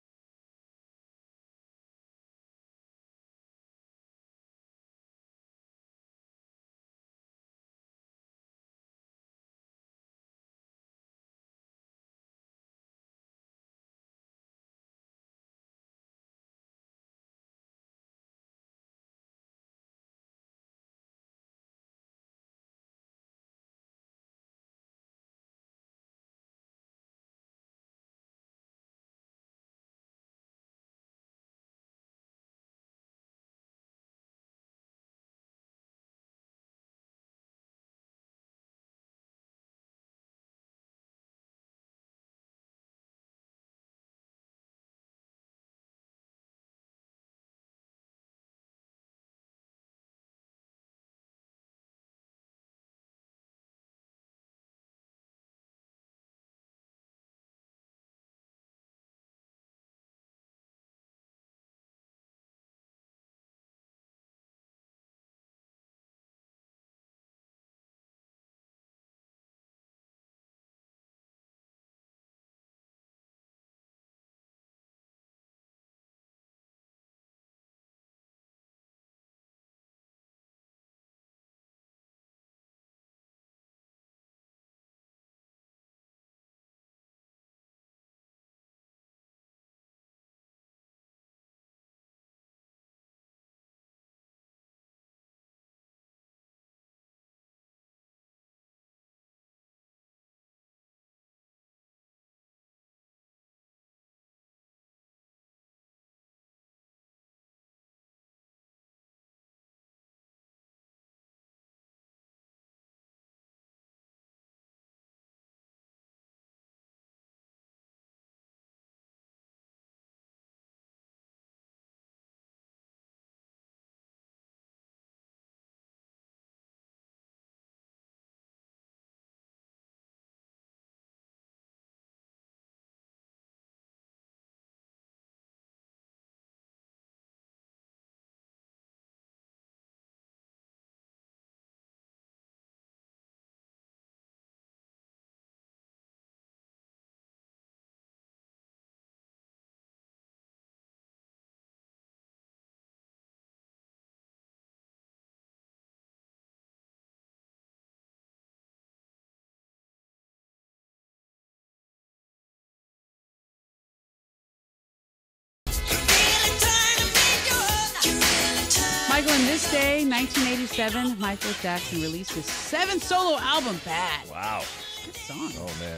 Mychal, on this day, 1987, Michael Jackson released his 7th solo album, Bad. Wow. Good song. Oh, man.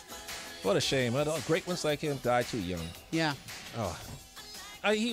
What a shame. Great ones like him died too young. Yeah. Oh. He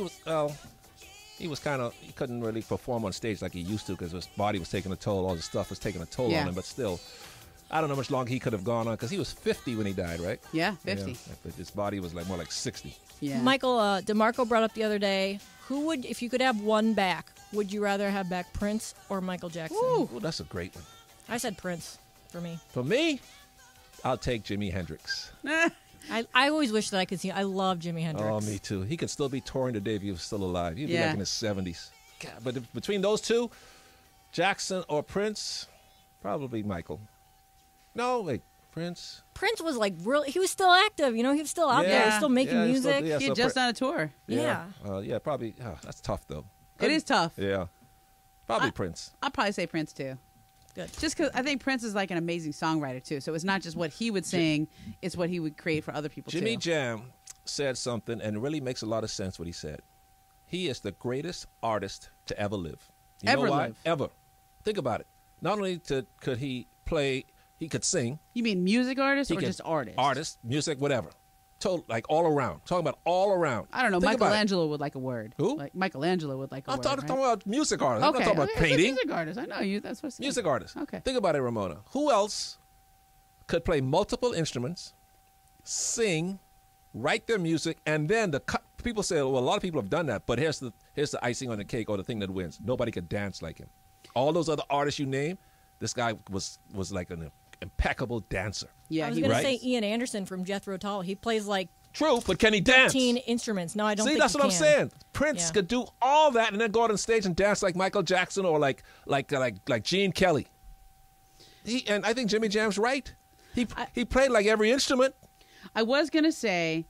couldn't really perform on stage like he used to because his body was taking a toll. All the stuff was taking a toll on him. But still, I don't know how much longer he could have gone on because he was 50 when he died, right? Yeah, 50. Yeah. But his body was more like 60. Yeah. Mychal, DeMarco brought up the other day, if you could have one back, would you rather have back Prince or Michael Jackson? Ooh, that's a great one. I said Prince for me. For me, I'll take Jimi Hendrix. I always wish that I could see. I love Jimi Hendrix. Oh, me too. He could still be touring today if he was still alive. He'd be like in his 70s. God, but between those two, Jackson or Prince, probably Mychal. No, wait, Prince. Prince was like really. He was still active. You know, he was still out there, still making music. He had just on a tour. Yeah. Yeah, probably. Oh, that's tough though. It is tough. Yeah. Probably Prince. I'd probably say Prince too. Good. Just because I think Prince is like an amazing songwriter too. So it's not just what he would sing; it's what he would create for other people too. Jimmy Jam said something, and it really makes a lot of sense what he said. He is the greatest artist to ever live. You ever know why? live. Ever. Think about it. Not only could he play, he could sing. You mean music artist or just artist? Artist, music, whatever. Total, like all around. Talking about all around. I don't know. Think Michelangelo would like a word. Who? Like Michelangelo would like a I'm word. talking right? about music artists. Okay. I'm not talking about painting. Music artist. I know you. That's what. Music artists. Okay. Think about it, Ramona. Who else could play multiple instruments, sing, write their music, and then people say, well, a lot of people have done that, but here's the icing on the cake or the thing that wins. Nobody could dance like him. All those other artists you name, this guy was like an impeccable dancer. Yeah, I was going to say Ian Anderson from Jethro Tull. He plays like true, but can he dance? 15 instruments. No, I don't. See, think that's he what I'm can. saying. Prince could do all that and then go out on stage and dance like Michael Jackson or like Gene Kelly. And I think Jimmy Jam's right. He played like every instrument. I was going to say,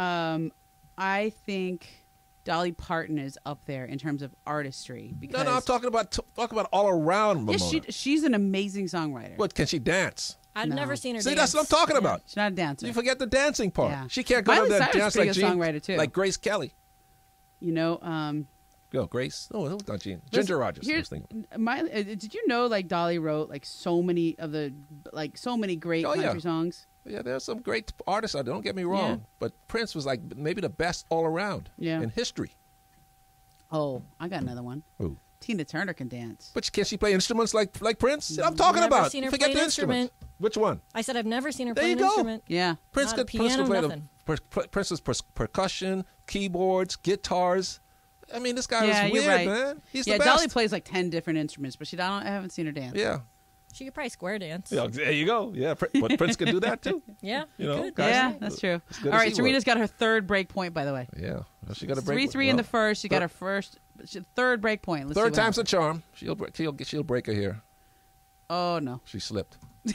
I think Dolly Parton is up there in terms of artistry. Because No, I'm talking about all around. Ramona. yes, she's an amazing songwriter. What, can she dance? I've never seen her. See, dance. that's what I'm talking about. She's not a dancer. You forget the dancing part. Yeah. She can't go Miley out there and Cyrus dance is a like pretty good songwriter, too. like Grace Kelly. You know, Go, Grace. No, not Gene. Ginger Rogers. I was thinking. Did you know like Dolly wrote like so many great country songs? Yeah, there's some great artists out there. Don't get me wrong, but Prince was like maybe the best all around in history. Oh, I got another one. Who? Tina Turner can dance. But can she play instruments like Prince? I'm talking Never about. seen her Forget play the an instrument. instrument. Which one? I said I've never seen her There play you an go. instrument. Yeah. Prince Not a could piano, play nothing. Prince's percussion, keyboards, guitars. I mean, this guy is you're weird, right. man. He's the yeah, best. Dolly plays like 10 different instruments, but I haven't seen her dance. Yeah. She could probably square dance. Yeah, there you go. Yeah, but Prince could do that too. Yeah, You know, could. guys, Yeah, that's true. good All as right, he Serena's was. got her third break point, by the way. Yeah, well, she got a break. 3-3 in the first. She got her third break point. Let's see Third what time's a happens. charm. She'll break her here. Oh, no. She slipped.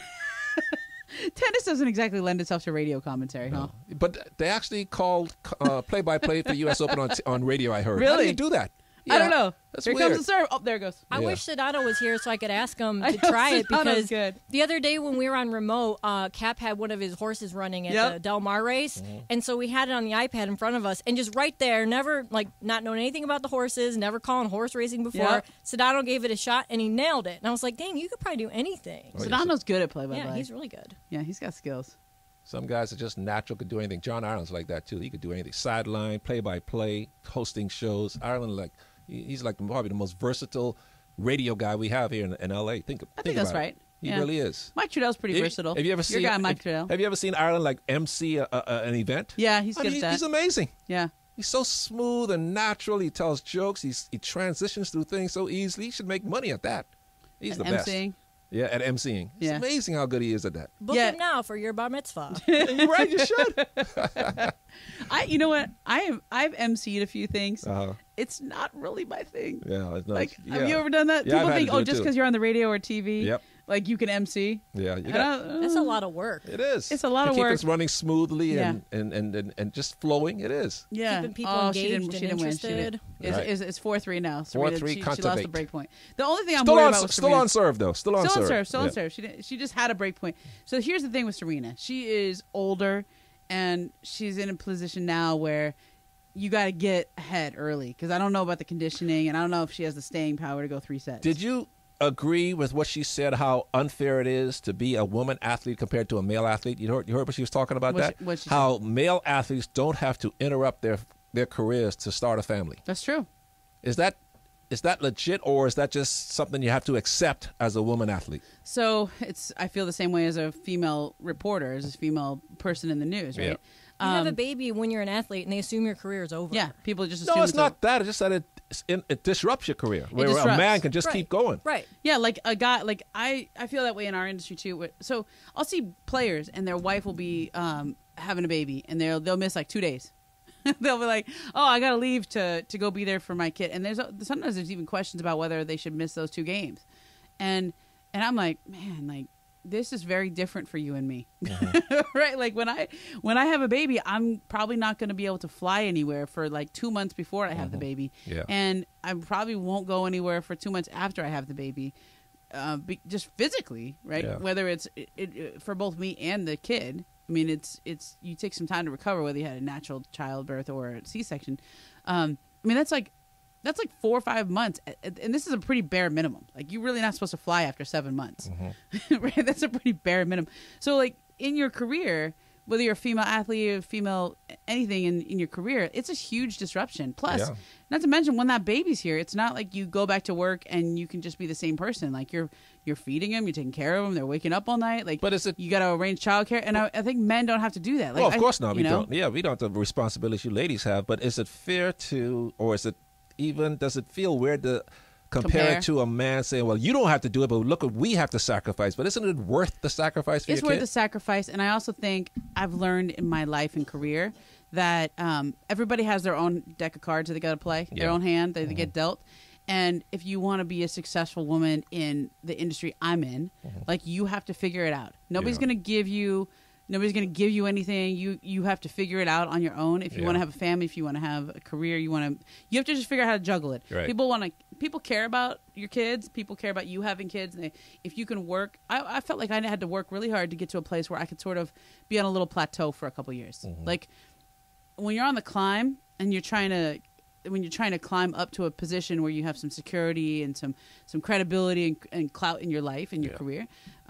Tennis doesn't exactly lend itself to radio commentary, huh? But they actually called play-by-play for U.S. Open on radio, I heard. How Really? do you do that? I don't know. That's Here weird. comes the serve. Oh, there it goes. I wish Sedano was here so I could ask him I to know, try it Sedano's because good. the other day when we were on remote, Cap had one of his horses running at the Del Mar race, and so we had it on the iPad in front of us, and just right there, never not knowing anything about the horses, never calling horse racing before. Yep. Sedano gave it a shot and he nailed it, and I was like, "Dang, you could probably do anything." Sedano's good at play-by-play. Yeah, he's really good. Yeah, he's got skills. Some guys are just natural, could do anything. John Ireland's like that, too. He could do anything. Sideline, play-by-play, hosting shows. Ireland, he's like probably the most versatile radio guy we have here in L.A. I think about that's it. right. He Yeah. really is. Mike Trudell's pretty versatile. Have you ever seen your guy, Mike Trudell? Have you ever seen Ireland MC an event? Yeah, he's good at that. He's amazing. Yeah. He's so smooth and natural. He tells jokes. He transitions through things so easily. He should make money at that. He's At the best. emceeing? Yeah, at emceeing. It's Yeah. amazing how good he is at that. Book him now for your bar mitzvah. You're right. You should. You know what? I've emceed a few things. Uh-huh. It's not really my thing. Yeah, it's not. Like, yeah. have you ever done that? Yeah, I've People had think, to do it just too. because you're on the radio or TV, Yep. like you can MC. Yeah, you And got. That's a lot of work. It is. It's a lot to of keep work. us running smoothly Yeah. and just flowing. It is. Yeah. Keeping people oh, engaged she didn't and win. She didn't. interested. Right. It's 4-3 now. 4-3, She lost the cultivate. break point. The only thing I'm Still worried on, about with still Serena, on serve though. Still on serve. Still on Yeah. serve. She just had a break point. So here's the thing with Serena. She is older, and she's in a position now where you got to get ahead early because I don't know about the conditioning, and I don't know if she has the staying power to go 3 sets. Did you agree with what she said? How unfair it is to be a woman athlete compared to a male athlete? You heard what she was talking about that. What'd she How male athletes don't have to interrupt their careers to start a family. That's true. Is that legit, or is that just something you have to accept as a woman athlete? So I feel the same way as a female reporter, as a female person in the news, right? Yeah. You have a baby when you're an athlete, and they assume your career is over. Yeah, people just assume No, it's not that. It's just that it disrupts your career. Where a disrupts. man can just Right. keep going. Right. Yeah, like a guy, I feel that way in our industry too. So I'll see players and their wife will be having a baby, and they'll miss like 2 days. They'll be like, "Oh, I gotta leave to go be there for my kid." And sometimes there's even questions about whether they should miss those 2 games, and I'm like, man, like this is very different for you and me, right? Like when I have a baby, I'm probably not going to be able to fly anywhere for like 2 months before I have the baby, and I probably won't go anywhere for 2 months after I have the baby, just physically, right? Yeah. Whether it's for both me and the kid. I mean, it's you take some time to recover whether you had a natural childbirth or a C-section. I mean, that's like 4 or 5 months, and this is a pretty bare minimum. Like, you're really not supposed to fly after 7 months, right? That's a pretty bare minimum. So, like, in your career, whether you're a female athlete or female anything in your career, it's a huge disruption. Plus, not to mention when that baby's here, it's not like you go back to work and you can just be the same person. Like, you're feeding them, you're taking care of them, they're waking up all night. Like, but you got to arrange childcare, and I think men don't have to do that. Like, well, of course not. We don't. Yeah, we don't have the responsibility you ladies have. But is it fair to, or is it even? Does it feel weird to compare it to a man saying, "Well, you don't have to do it, but look what we have to sacrifice"? But isn't it worth the sacrifice for your kid? It's worth the sacrifice, and I also think I've learned in my life and career that everybody has their own deck of cards that they got to play, their own hand that they get dealt. And if you want to be a successful woman in the industry I'm in, like, you have to figure it out. Nobody's going to give you anything. You have to figure it out on your own. If you want to have a family, if you want to have a career, you have to just figure out how to juggle it. Right. People care about your kids. People care about you having kids. And if you can work, I felt like I had to work really hard to get to a place where I could sort of be on a little plateau for a couple years. Like, when you're on the climb and you're trying to climb up to a position where you have some security and some credibility and clout in your life and your career,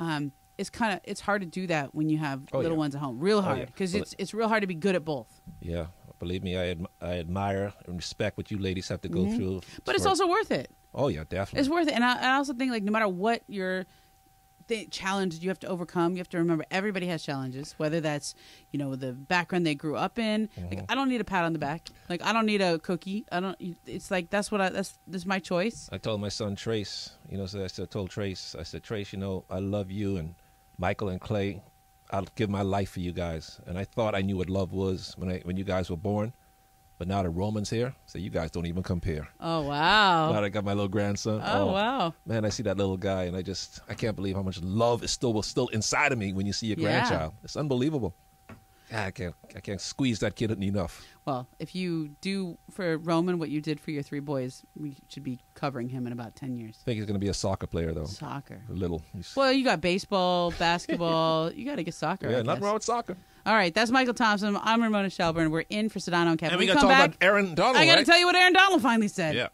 it's hard to do that when you have little ones at home. Real hard, because it's real hard to be good at both. Yeah, believe me, I admire and respect what you ladies have to go through. But it's also worth it. Oh yeah, definitely. It's worth it, and I also think, like, no matter what your challenge you have to overcome, you have to remember everybody has challenges, whether that's, the background they grew up in. Like, I don't need a pat on the back. Like, I don't need a cookie. It's like, this is my choice. I told my son Trace, I told Trace, Trace, I love you and Mychal and Clay. I'll give my life for you guys. And I thought I knew what love was when you guys were born. But now the Roman's here, so you guys don't even compare. Oh, wow. Now I got my little grandson. Oh, wow. Man, I see that little guy, and I can't believe how much love is still inside of me when you see your grandchild. It's unbelievable. God, I can't squeeze that kid enough. Well, if you do for Roman what you did for your 3 boys, we should be covering him in about 10 years. I think he's going to be a soccer player, though. Soccer. A little. Well, you got baseball, basketball. You got to get soccer. Yeah, nothing wrong with soccer. All right, that's Mychal Thompson. I'm Ramona Shelburne. We're in for Sedano and Kevin. And we got to talk about Aaron Donald. I got to tell you what Aaron Donald finally said. Yeah.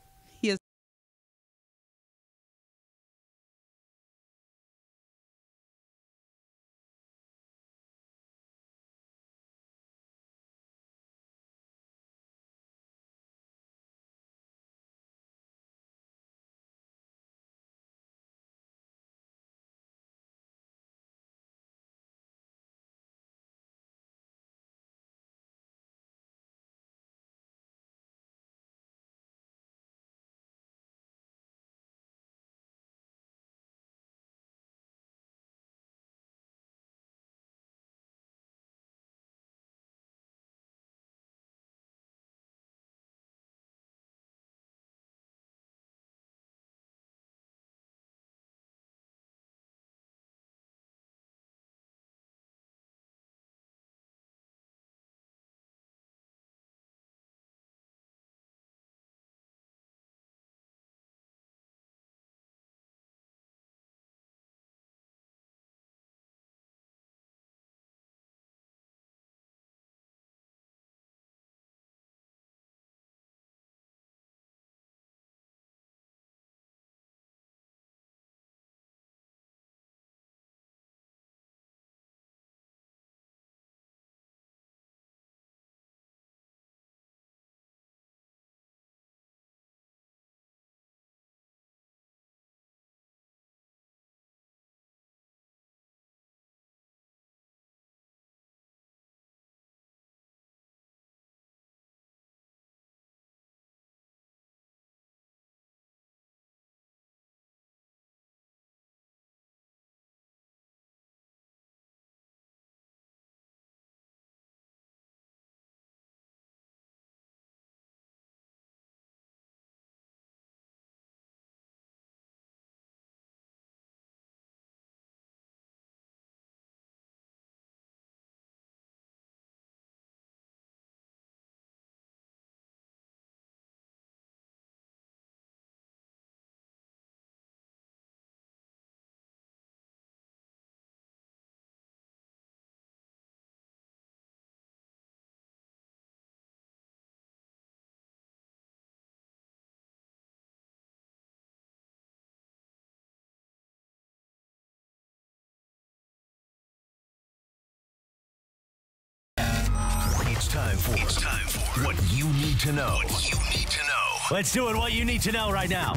time for what you need to know. Let's do it. What you need to know right now.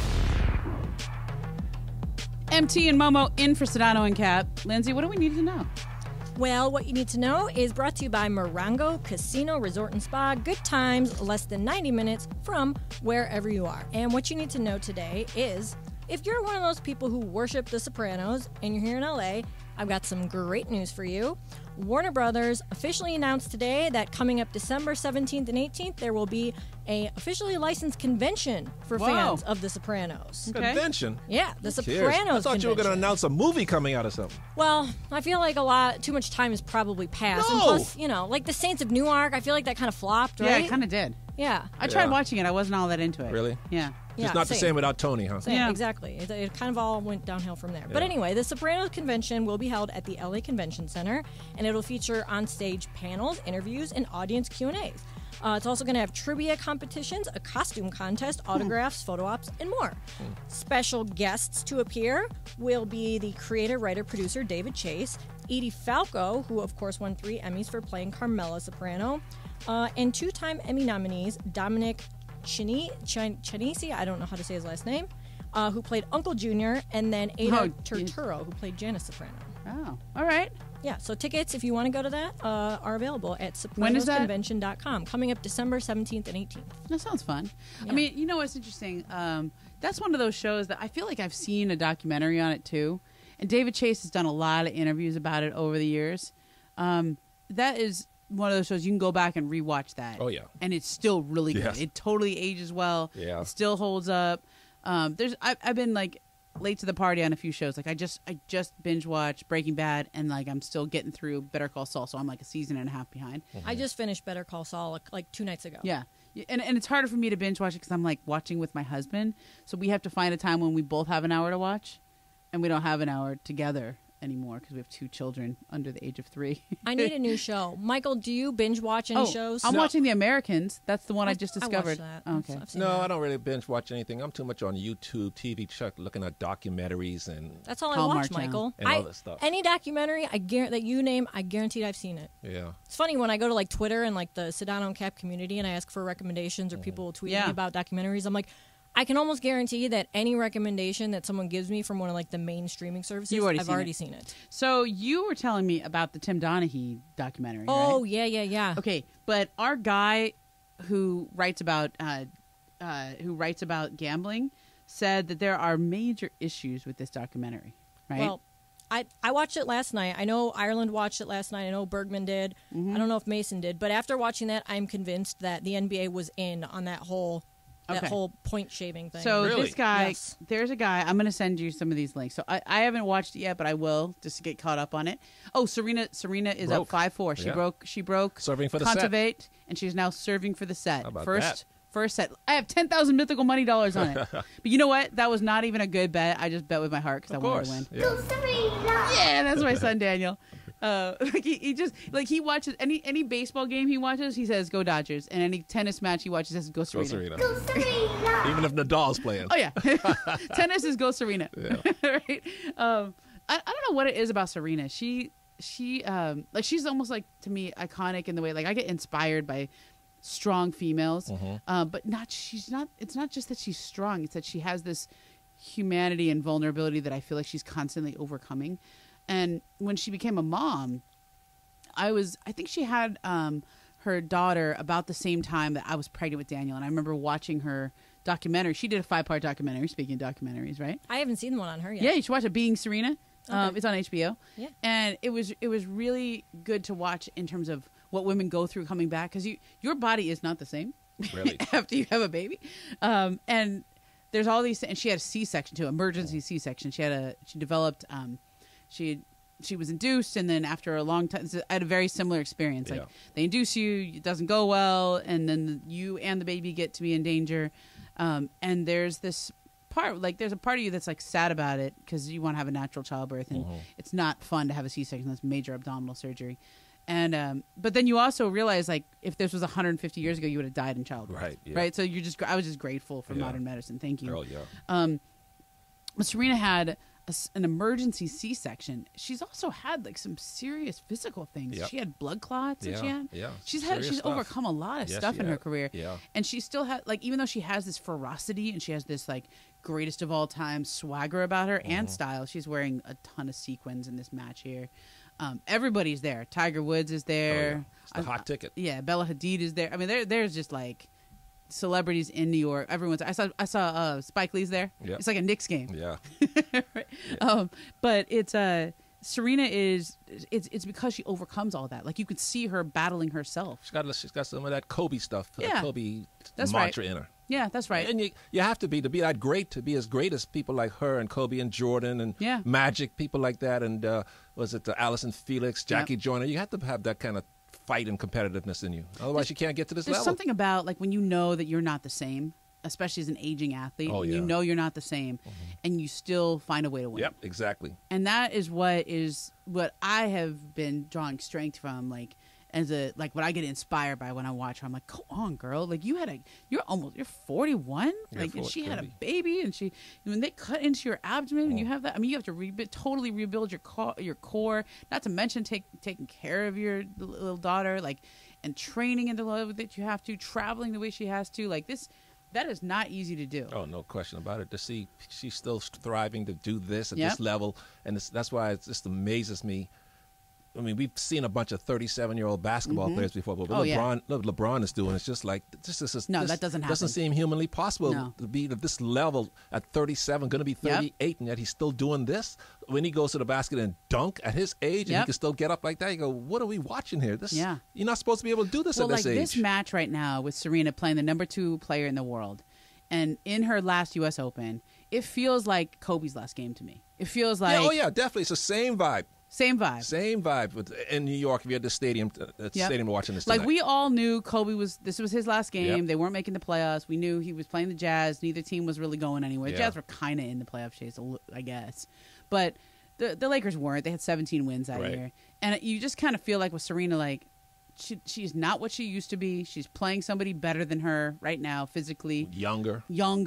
MT and Momo in for Sedano and Cap. Lindsay, what do we need to know? Well, what you need to know is brought to you by Morongo Casino Resort and Spa. Good times, less than 90 minutes from wherever you are. And what you need to know today is if you're one of those people who worship The Sopranos and you're here in LA, I've got some great news for you. Warner Brothers officially announced today that coming up December 17th and 18th, there will be a officially licensed convention for fans of The Sopranos. Okay. Convention? Yeah, The Who cares? Sopranos I thought you were going to convention. announce a movie coming out or something. Well, I feel like too much time has probably passed. And No! plus, like the Saints of Newark, I feel like that kind of flopped, right? Yeah, it kind of did. Yeah. I tried watching it. I wasn't all that into it. Really? Yeah. It's not the same without Tony, huh? Same, Yeah. exactly. It kind of all went downhill from there. But anyway, the Sopranos convention will be held at the LA Convention Center, and it'll feature on-stage panels, interviews, and audience Q&As. It's also going to have trivia competitions, a costume contest, autographs, photo ops, and more. Special guests to appear will be the creator, writer, producer David Chase, Edie Falco, who of course won 3 Emmys for playing Carmela Soprano, and 2-time Emmy nominees Dominic Chinese, I don't know how to say his last name, who played Uncle Junior, and then Ada Turturro, who played Janice Soprano. Oh, all right. Yeah, so tickets, if you want to go to that, are available at When is that? sopranosconvention.com, coming up December 17th and 18th. That sounds fun. Yeah. I mean, you know what's interesting? That's one of those shows that I feel like I've seen a documentary on it too. And David Chase has done a lot of interviews about it over the years. That is one of those shows you can go back and rewatch that. Oh, yeah. And it's still really good. Yes. It totally ages well. Yeah. It still holds up. I've been like late to the party on a few shows. Like I just binge watched Breaking Bad, and like I'm still getting through Better Call Saul, so I'm like a season and a half behind. I just finished Better Call Saul like 2 nights ago. Yeah. And it's harder for me to binge watch it because I'm like watching with my husband. So we have to find a time when we both have an hour to watch, and we don't have an hour together anymore because we have 2 children under the age of 3. I need a new show. Michael, do you binge watch any shows? I'm watching The Americans. That's the one I just I watched discovered. that. Okay. I've seen No, that. I don't really binge watch anything. I'm too much on YouTube, TV Chuck, looking at documentaries and That's all I Hallmark watch, Channel. Michael. And all that stuff. Any documentary that you name, I guarantee I've seen it. yeah. It's funny when I go to like Twitter and like the Sedano and Cap community and I ask for recommendations or people will tweet me about documentaries. I'm like, I can almost guarantee that any recommendation that someone gives me from one of like the main streaming services, I've already seen it. So you were telling me about the Tim Donaghy documentary. Oh, right? yeah. Okay, but our guy who writes about gambling said that there are major issues with this documentary. Right. Well, I watched it last night. I know Ireland watched it last night. I know Bergman did. I don't know if Mason did. But after watching that, I'm convinced that the NBA was in on that whole point shaving thing. So this guy, Yes. there's a guy. I'm going to send you some of these links. So I haven't watched it yet, but I will just to get caught up on it. Oh, Serena is Broke. up 5-4. She broke. Serving for the set. Cultivate, and she's now serving for the set. How about First set. I have 10,000 mythical money dollars on it. But you know what? That was not even a good bet. I just bet with my heart because I wanted to win. Yeah. Yeah, that's my son Daniel. He watches any baseball game he watches, he says go Dodgers, and any tennis match he watches, he says go Serena. Go Serena. Even if Nadal's playing. Oh yeah, tennis is go Serena. Yeah. Right? I don't know what it is about Serena. She's almost like to me iconic in the way like I get inspired by strong females, but she's not. It's not just that she's strong; it's that she has this humanity and vulnerability that I feel like she's constantly overcoming. And when she became a mom, I think she had her daughter about the same time that I was pregnant with Daniel. And I remember watching her documentary. She did a 5-part documentary, speaking of documentaries, right? I haven't seen one on her yet. Yeah, you should watch it, Being Serena. Okay. It's on HBO. Yeah. And it was really good to watch in terms of what women go through coming back. Because your body is not the same Really? after you have a baby. And there's all these, and she had a C-section too, emergency C-section. She developed, she was induced, and then after a long time, I had a very similar experience. Like they induce you, it doesn't go well, and then you and the baby get to be in danger. And there's this part, like there's a part of you that's like sad about it because you want to have a natural childbirth, and it's not fun to have a C-section. That's major abdominal surgery. And but then you also realize, like, if this was 150 years ago, you would have died in childbirth. Right. Yeah. Right. So I was just grateful for modern medicine. Thank you. Girl, yeah. Serena had an emergency C-section. She's also had like some serious physical things. Yep. She had blood clots. Yeah. She's Serious stuff. overcome a lot of stuff in her career. Yeah. And she still had, like, even though she has this ferocity and she has this like greatest of all time swagger about her and style, she's wearing a ton of sequins in this match here. Everybody's there. Tiger Woods is there. Oh, yeah. It's the hot ticket. Yeah, Bella Hadid is there. I mean, there's just like celebrities in New York. Everyone's. I saw Spike Lee's there. Yep. It's like a Knicks game. Yeah. Right? But it's Serena is it's because she overcomes all that. Like you could see her battling herself. She's got some of that Kobe stuff. Yeah. Kobe That's mantra right. in her. Yeah, that's right. And you have to be that great, to be as great as people like her and Kobe and Jordan and Magic, people like that, and was it Allison Felix, Jackie Joyner? You have to have that kind of fight and competitiveness in you. Otherwise, you can't get to this level. There's something about like when you know that you're not the same, especially as an aging athlete. Oh, yeah. You know you're not the same, and you still find a way to win. Yep, exactly. And that is what I have been drawing strength from, like what I get inspired by when I watch her. I'm like, go on, girl. Like you're 41. Like and she had a baby, and when they cut into your abdomen, and you have that. I mean, you have to totally rebuild your core. Not to mention taking care of your little daughter, like, and training into love that you have to, traveling the way she has to. Like this, that is not easy to do. Oh, no question about it. To see she's still thriving to do this at this level, and that's why it just amazes me. I mean, we've seen a bunch of 37-year-old basketball players before, but what LeBron is doing is just like this that doesn't happen. Doesn't seem humanly possible to be at this level at 37, going to be 38, and yet he's still doing this. When he goes to the basket and dunk at his age, and he can still get up like that, you go, what are we watching here? You're not supposed to be able to do this at this age. This match right now with Serena playing the number 2 player in the world, and in her last U.S. Open, it feels like Kobe's last game to me. It feels like definitely. It's the same vibe. Same vibe. Same vibe in New York. If you're at the stadium, watching this tonight. Like we all knew this was his last game. They weren't making the playoffs. We knew he was playing the Jazz. Neither team was really going anywhere. Jazz were kind of in the playoff chase, I guess. But the Lakers weren't. They had 17 wins that year. And you just kind of feel like with Serena, like she's not what she used to be. She's playing somebody better than her right now, physically. Younger.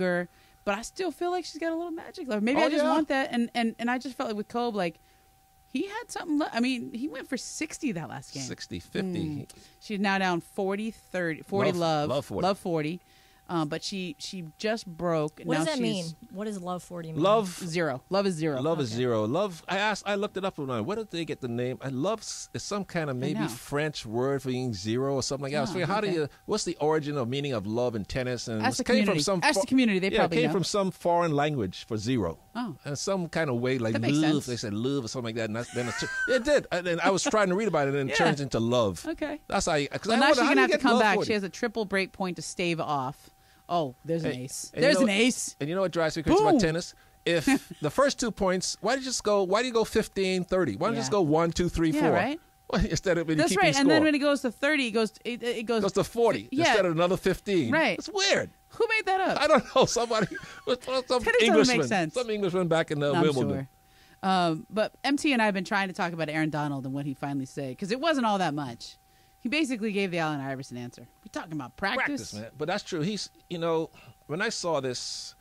But I still feel like she's got a little magic left. Maybe I just want that. And I just felt like with Kobe, like, he had something. I mean, he went for 60 that last game. 60, 50. She's now down 40, 30, 40 love 40. Love 40. But she just broke. What does that mean? What does love 40 mean? Love 0. Love is 0. Love is 0. Love. I looked it up. Where did they get the name? Love is some kind of maybe French word for being 0 or something like that. How do you? What's the origin or meaning of love in tennis? And Ask the community. Ask the community. They probably came know. from some foreign language for 0. Oh, and some kind of way like that makes love. sense. They said love or something like that. And it did. And I was trying to read about it, and it turns into love. Okay. That's how. Well, now she's gonna have to come back. She has a triple break point to stave off. Oh, there's an ace. There's an ace. And you know what drives me crazy about tennis? If the first 2 points, why do you go 15, 30? Why don't you just go 1, 2, 3, 4? Yeah, right. Well, instead of That's right. score. And then when it goes to 30, it goes to 40 instead of another 15. Right. It's weird. Who made that up? I don't know. Somebody, some Englishman, some Englishman back in Wimbledon. Sure. But MT and I have been trying to talk about Aaron Donald and what he finally said, because it wasn't all that much. He basically gave the Allen Iverson answer. We're talking about practice, man. But that's true. He's, when I saw this,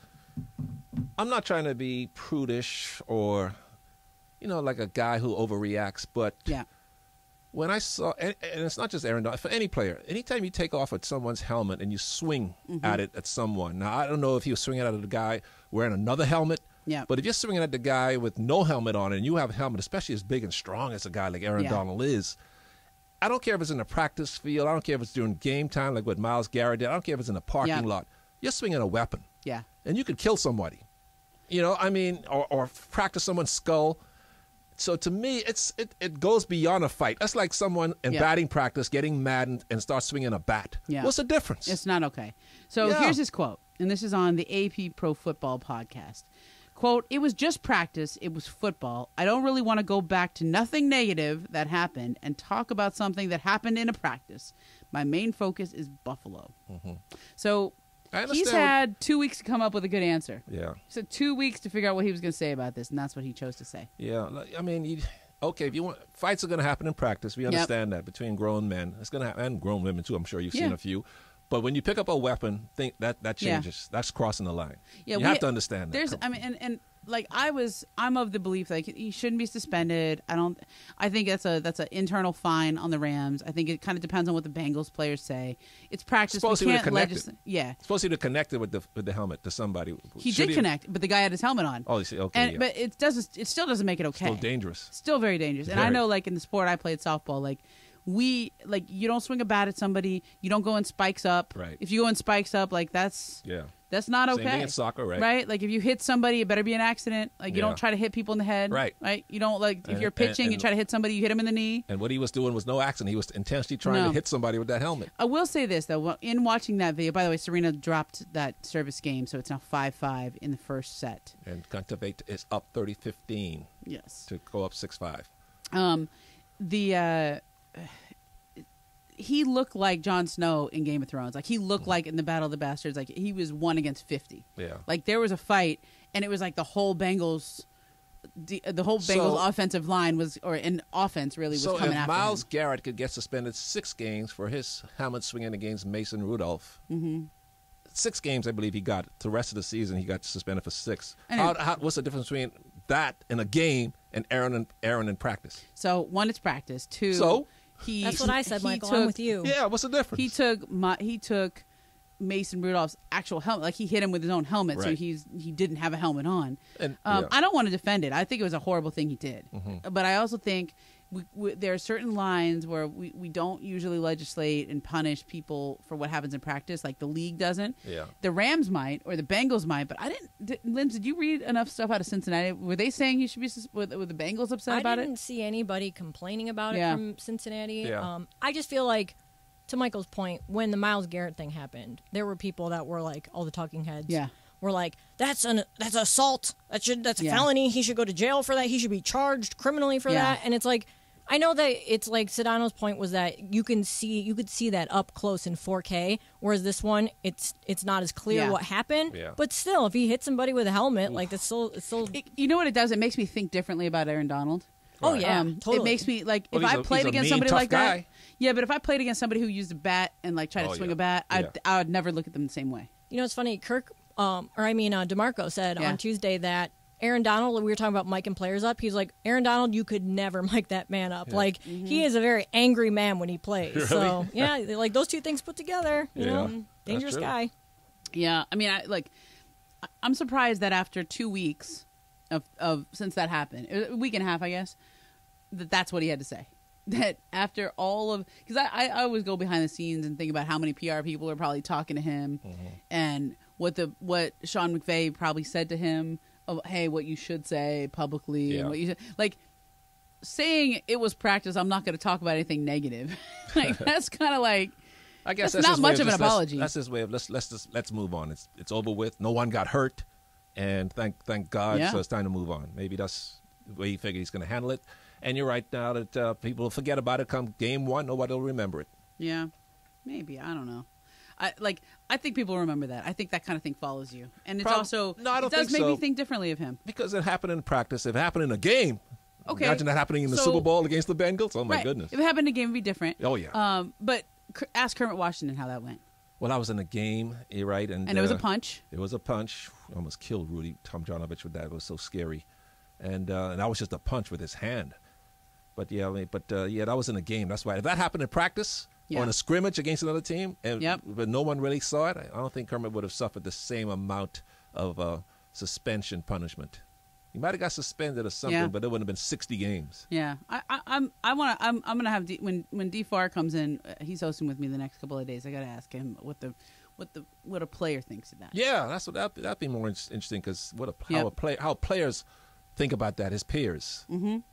I'm not trying to be prudish or, like a guy who overreacts. But when I saw, and it's not just Aaron Donald, for any player, anytime you take off at someone's helmet and you swing at it at someone. Now, I don't know if he was swinging at the guy wearing another helmet. Yeah. But if you're swinging at the guy with no helmet on and you have a helmet, especially as big and strong as a guy like Aaron Donald is, I don't care if it's in a practice field. I don't care if it's during game time, like what Myles Garrett did. I don't care if it's in a parking lot. You're swinging a weapon. Yeah. And you could kill somebody. Or practice someone's skull. So to me, it goes beyond a fight. That's like someone in batting practice getting mad and start swinging a bat. Yeah. What's the difference? It's not okay. So here's his quote, and this is on the AP Pro Football podcast. Quote, "It was just practice. It was football. I don't really want to go back to nothing negative that happened and talk about something that happened in a practice. My main focus is Buffalo." So he's had 2 weeks to come up with a good answer. Yeah. He said 2 weeks to figure out what he was going to say about this, and that's what he chose to say. Yeah. I mean, if you want, fights are going to happen in practice. We understand that between grown men. It's going to happen, and grown women too. I'm sure you've seen a few. But when you pick up a weapon, think that changes. That's crossing the line. Yeah, you have to understand that. And I'm of the belief like he shouldn't be suspended. I think that's an internal fine on the Rams. I think it kind of depends on what the Bengals players say. It's practice. Supposed we to can't legislate. Yeah. Supposed to connect it with the helmet to somebody. He did connect, but the guy had his helmet on. Oh, you see, okay. But it still doesn't make it okay. Still dangerous. Still very dangerous. And I know, like in the sport I played softball, you don't swing a bat at somebody. You don't go in spikes up. Right. If you go in spikes up, that's not okay. Same thing in soccer, right? Right. Like if you hit somebody, it better be an accident. Like you don't try to hit people in the head. Right. Right. You don't if you're pitching, you try to hit somebody, you hit him in the knee. And what he was doing was no accident. He was intentionally trying to hit somebody with that helmet. I will say this though, in watching that video. By the way, Serena dropped that service game, so it's now 5-5 in the first set. And Kontaveit is up 30-15. Yes. To go up 6-5. He looked like Jon Snow in Game of Thrones. Like he looked like in the Battle of the Bastards. Like he was 1 against 50. Yeah. Like there was a fight, and it was like the whole Bengals offensive line was coming after him. So if Myles Garrett could get suspended 6 games for his helmet swinging against Mason Rudolph, 6 games I believe he got. The rest of the season he got suspended for 6. What's the difference between that in a game and Aaron in practice? So 1, it's practice. 2, that's what I said, Michael. I'm with you. Yeah, what's the difference? He took Mason Rudolph's actual helmet. Like he hit him with his own helmet, right. so he didn't have a helmet on. And, I don't want to defend it. I think it was a horrible thing he did. But I also think there are certain lines where we don't usually legislate and punish people for what happens in practice. Like the league doesn't. Yeah. The Rams might, or the Bengals might, but I didn't. Linz, did you read enough stuff out of Cincinnati? Were they saying he should be? Were the Bengals upset about it? I didn't see anybody complaining about it from Cincinnati. Yeah. I just feel like, to Michael's point, when the Myles Garrett thing happened, there were people that were like, all the talking heads. Yeah. Were like, that's assault. That's a felony. He should go to jail for that. He should be charged criminally for that. And it's like, I know that it's like Sedano's point was that you could see that up close in 4K, whereas this one it's not as clear what happened. Yeah. But still, if he hits somebody with a helmet, like it's still. You know what it does? It makes me think differently about Aaron Donald. Oh yeah, totally. It makes me like if I played against somebody like guy. that. Yeah, but if I played against somebody who used a bat and like tried to swing a bat, I would never look at them the same way. You know, it's funny. DeMarco said on Tuesday that Aaron Donald, we were talking about miking players up. He's like, Aaron Donald, you could never mic that man up. Like, he is a very angry man when he plays. Really? So, yeah, like those two things put together, you know, dangerous guy. Yeah, I mean, I'm surprised that after 2 weeks of since that happened, a week and a half, I guess, that's what he had to say. That after all of, because I always go behind the scenes and think about how many PR people are probably talking to him, and what Sean McVay probably said to him. Of, hey, what you should say publicly, and what you should, like saying it was practice. I'm not going to talk about anything negative. Like that's kind of like, I guess that's not much of an apology. That's his way of let's move on. It's over with. No one got hurt, and thank God. Yeah. So it's time to move on. Maybe that's the way he figured he's going to handle it. And you're right now that people will forget about it come game 1. Nobody will remember it. Yeah, maybe. I don't know. I think people remember that. I think that kind of thing follows you, and it's also it does make me think differently of him because it happened in practice. If it happened in a game, okay. Imagine that happening in the Super Bowl against the Bengals. Oh my goodness! If it happened in a game, it'd be different. Oh yeah. But ask Kermit Washington how that went. Well, I was in a game, right, and it was a punch. It was a punch. I almost killed Rudy Tomjanovich with that. It was so scary, and that was just a punch with his hand. But that was in a game. That's why if that happened in practice. On a scrimmage against another team, but no one really saw it, I don't think Kermit would have suffered the same amount of suspension punishment. He might have got suspended or something, but it wouldn't have been 60 games. Yeah, I'm gonna have when D Farr comes in, he's hosting with me the next couple of days. I got to ask him what a player thinks of that. Yeah, that's what that'd be more interesting because how players think about that, his peers.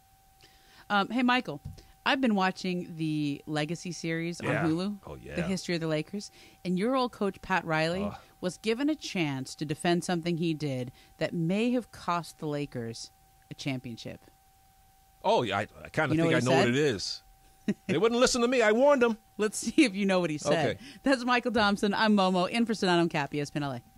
Mm-hmm. Hey, Michael. I've been watching the Legacy series on Hulu, The History of the Lakers, and your old coach, Pat Riley, was given a chance to defend something he did that may have cost the Lakers a championship. Oh, yeah, I kind of think I know what it is. They wouldn't listen to me. I warned them. Let's see if you know what he said. Okay. That's Mychal Thompson. I'm Momo, in for Sedano and Cap, ESPN LA.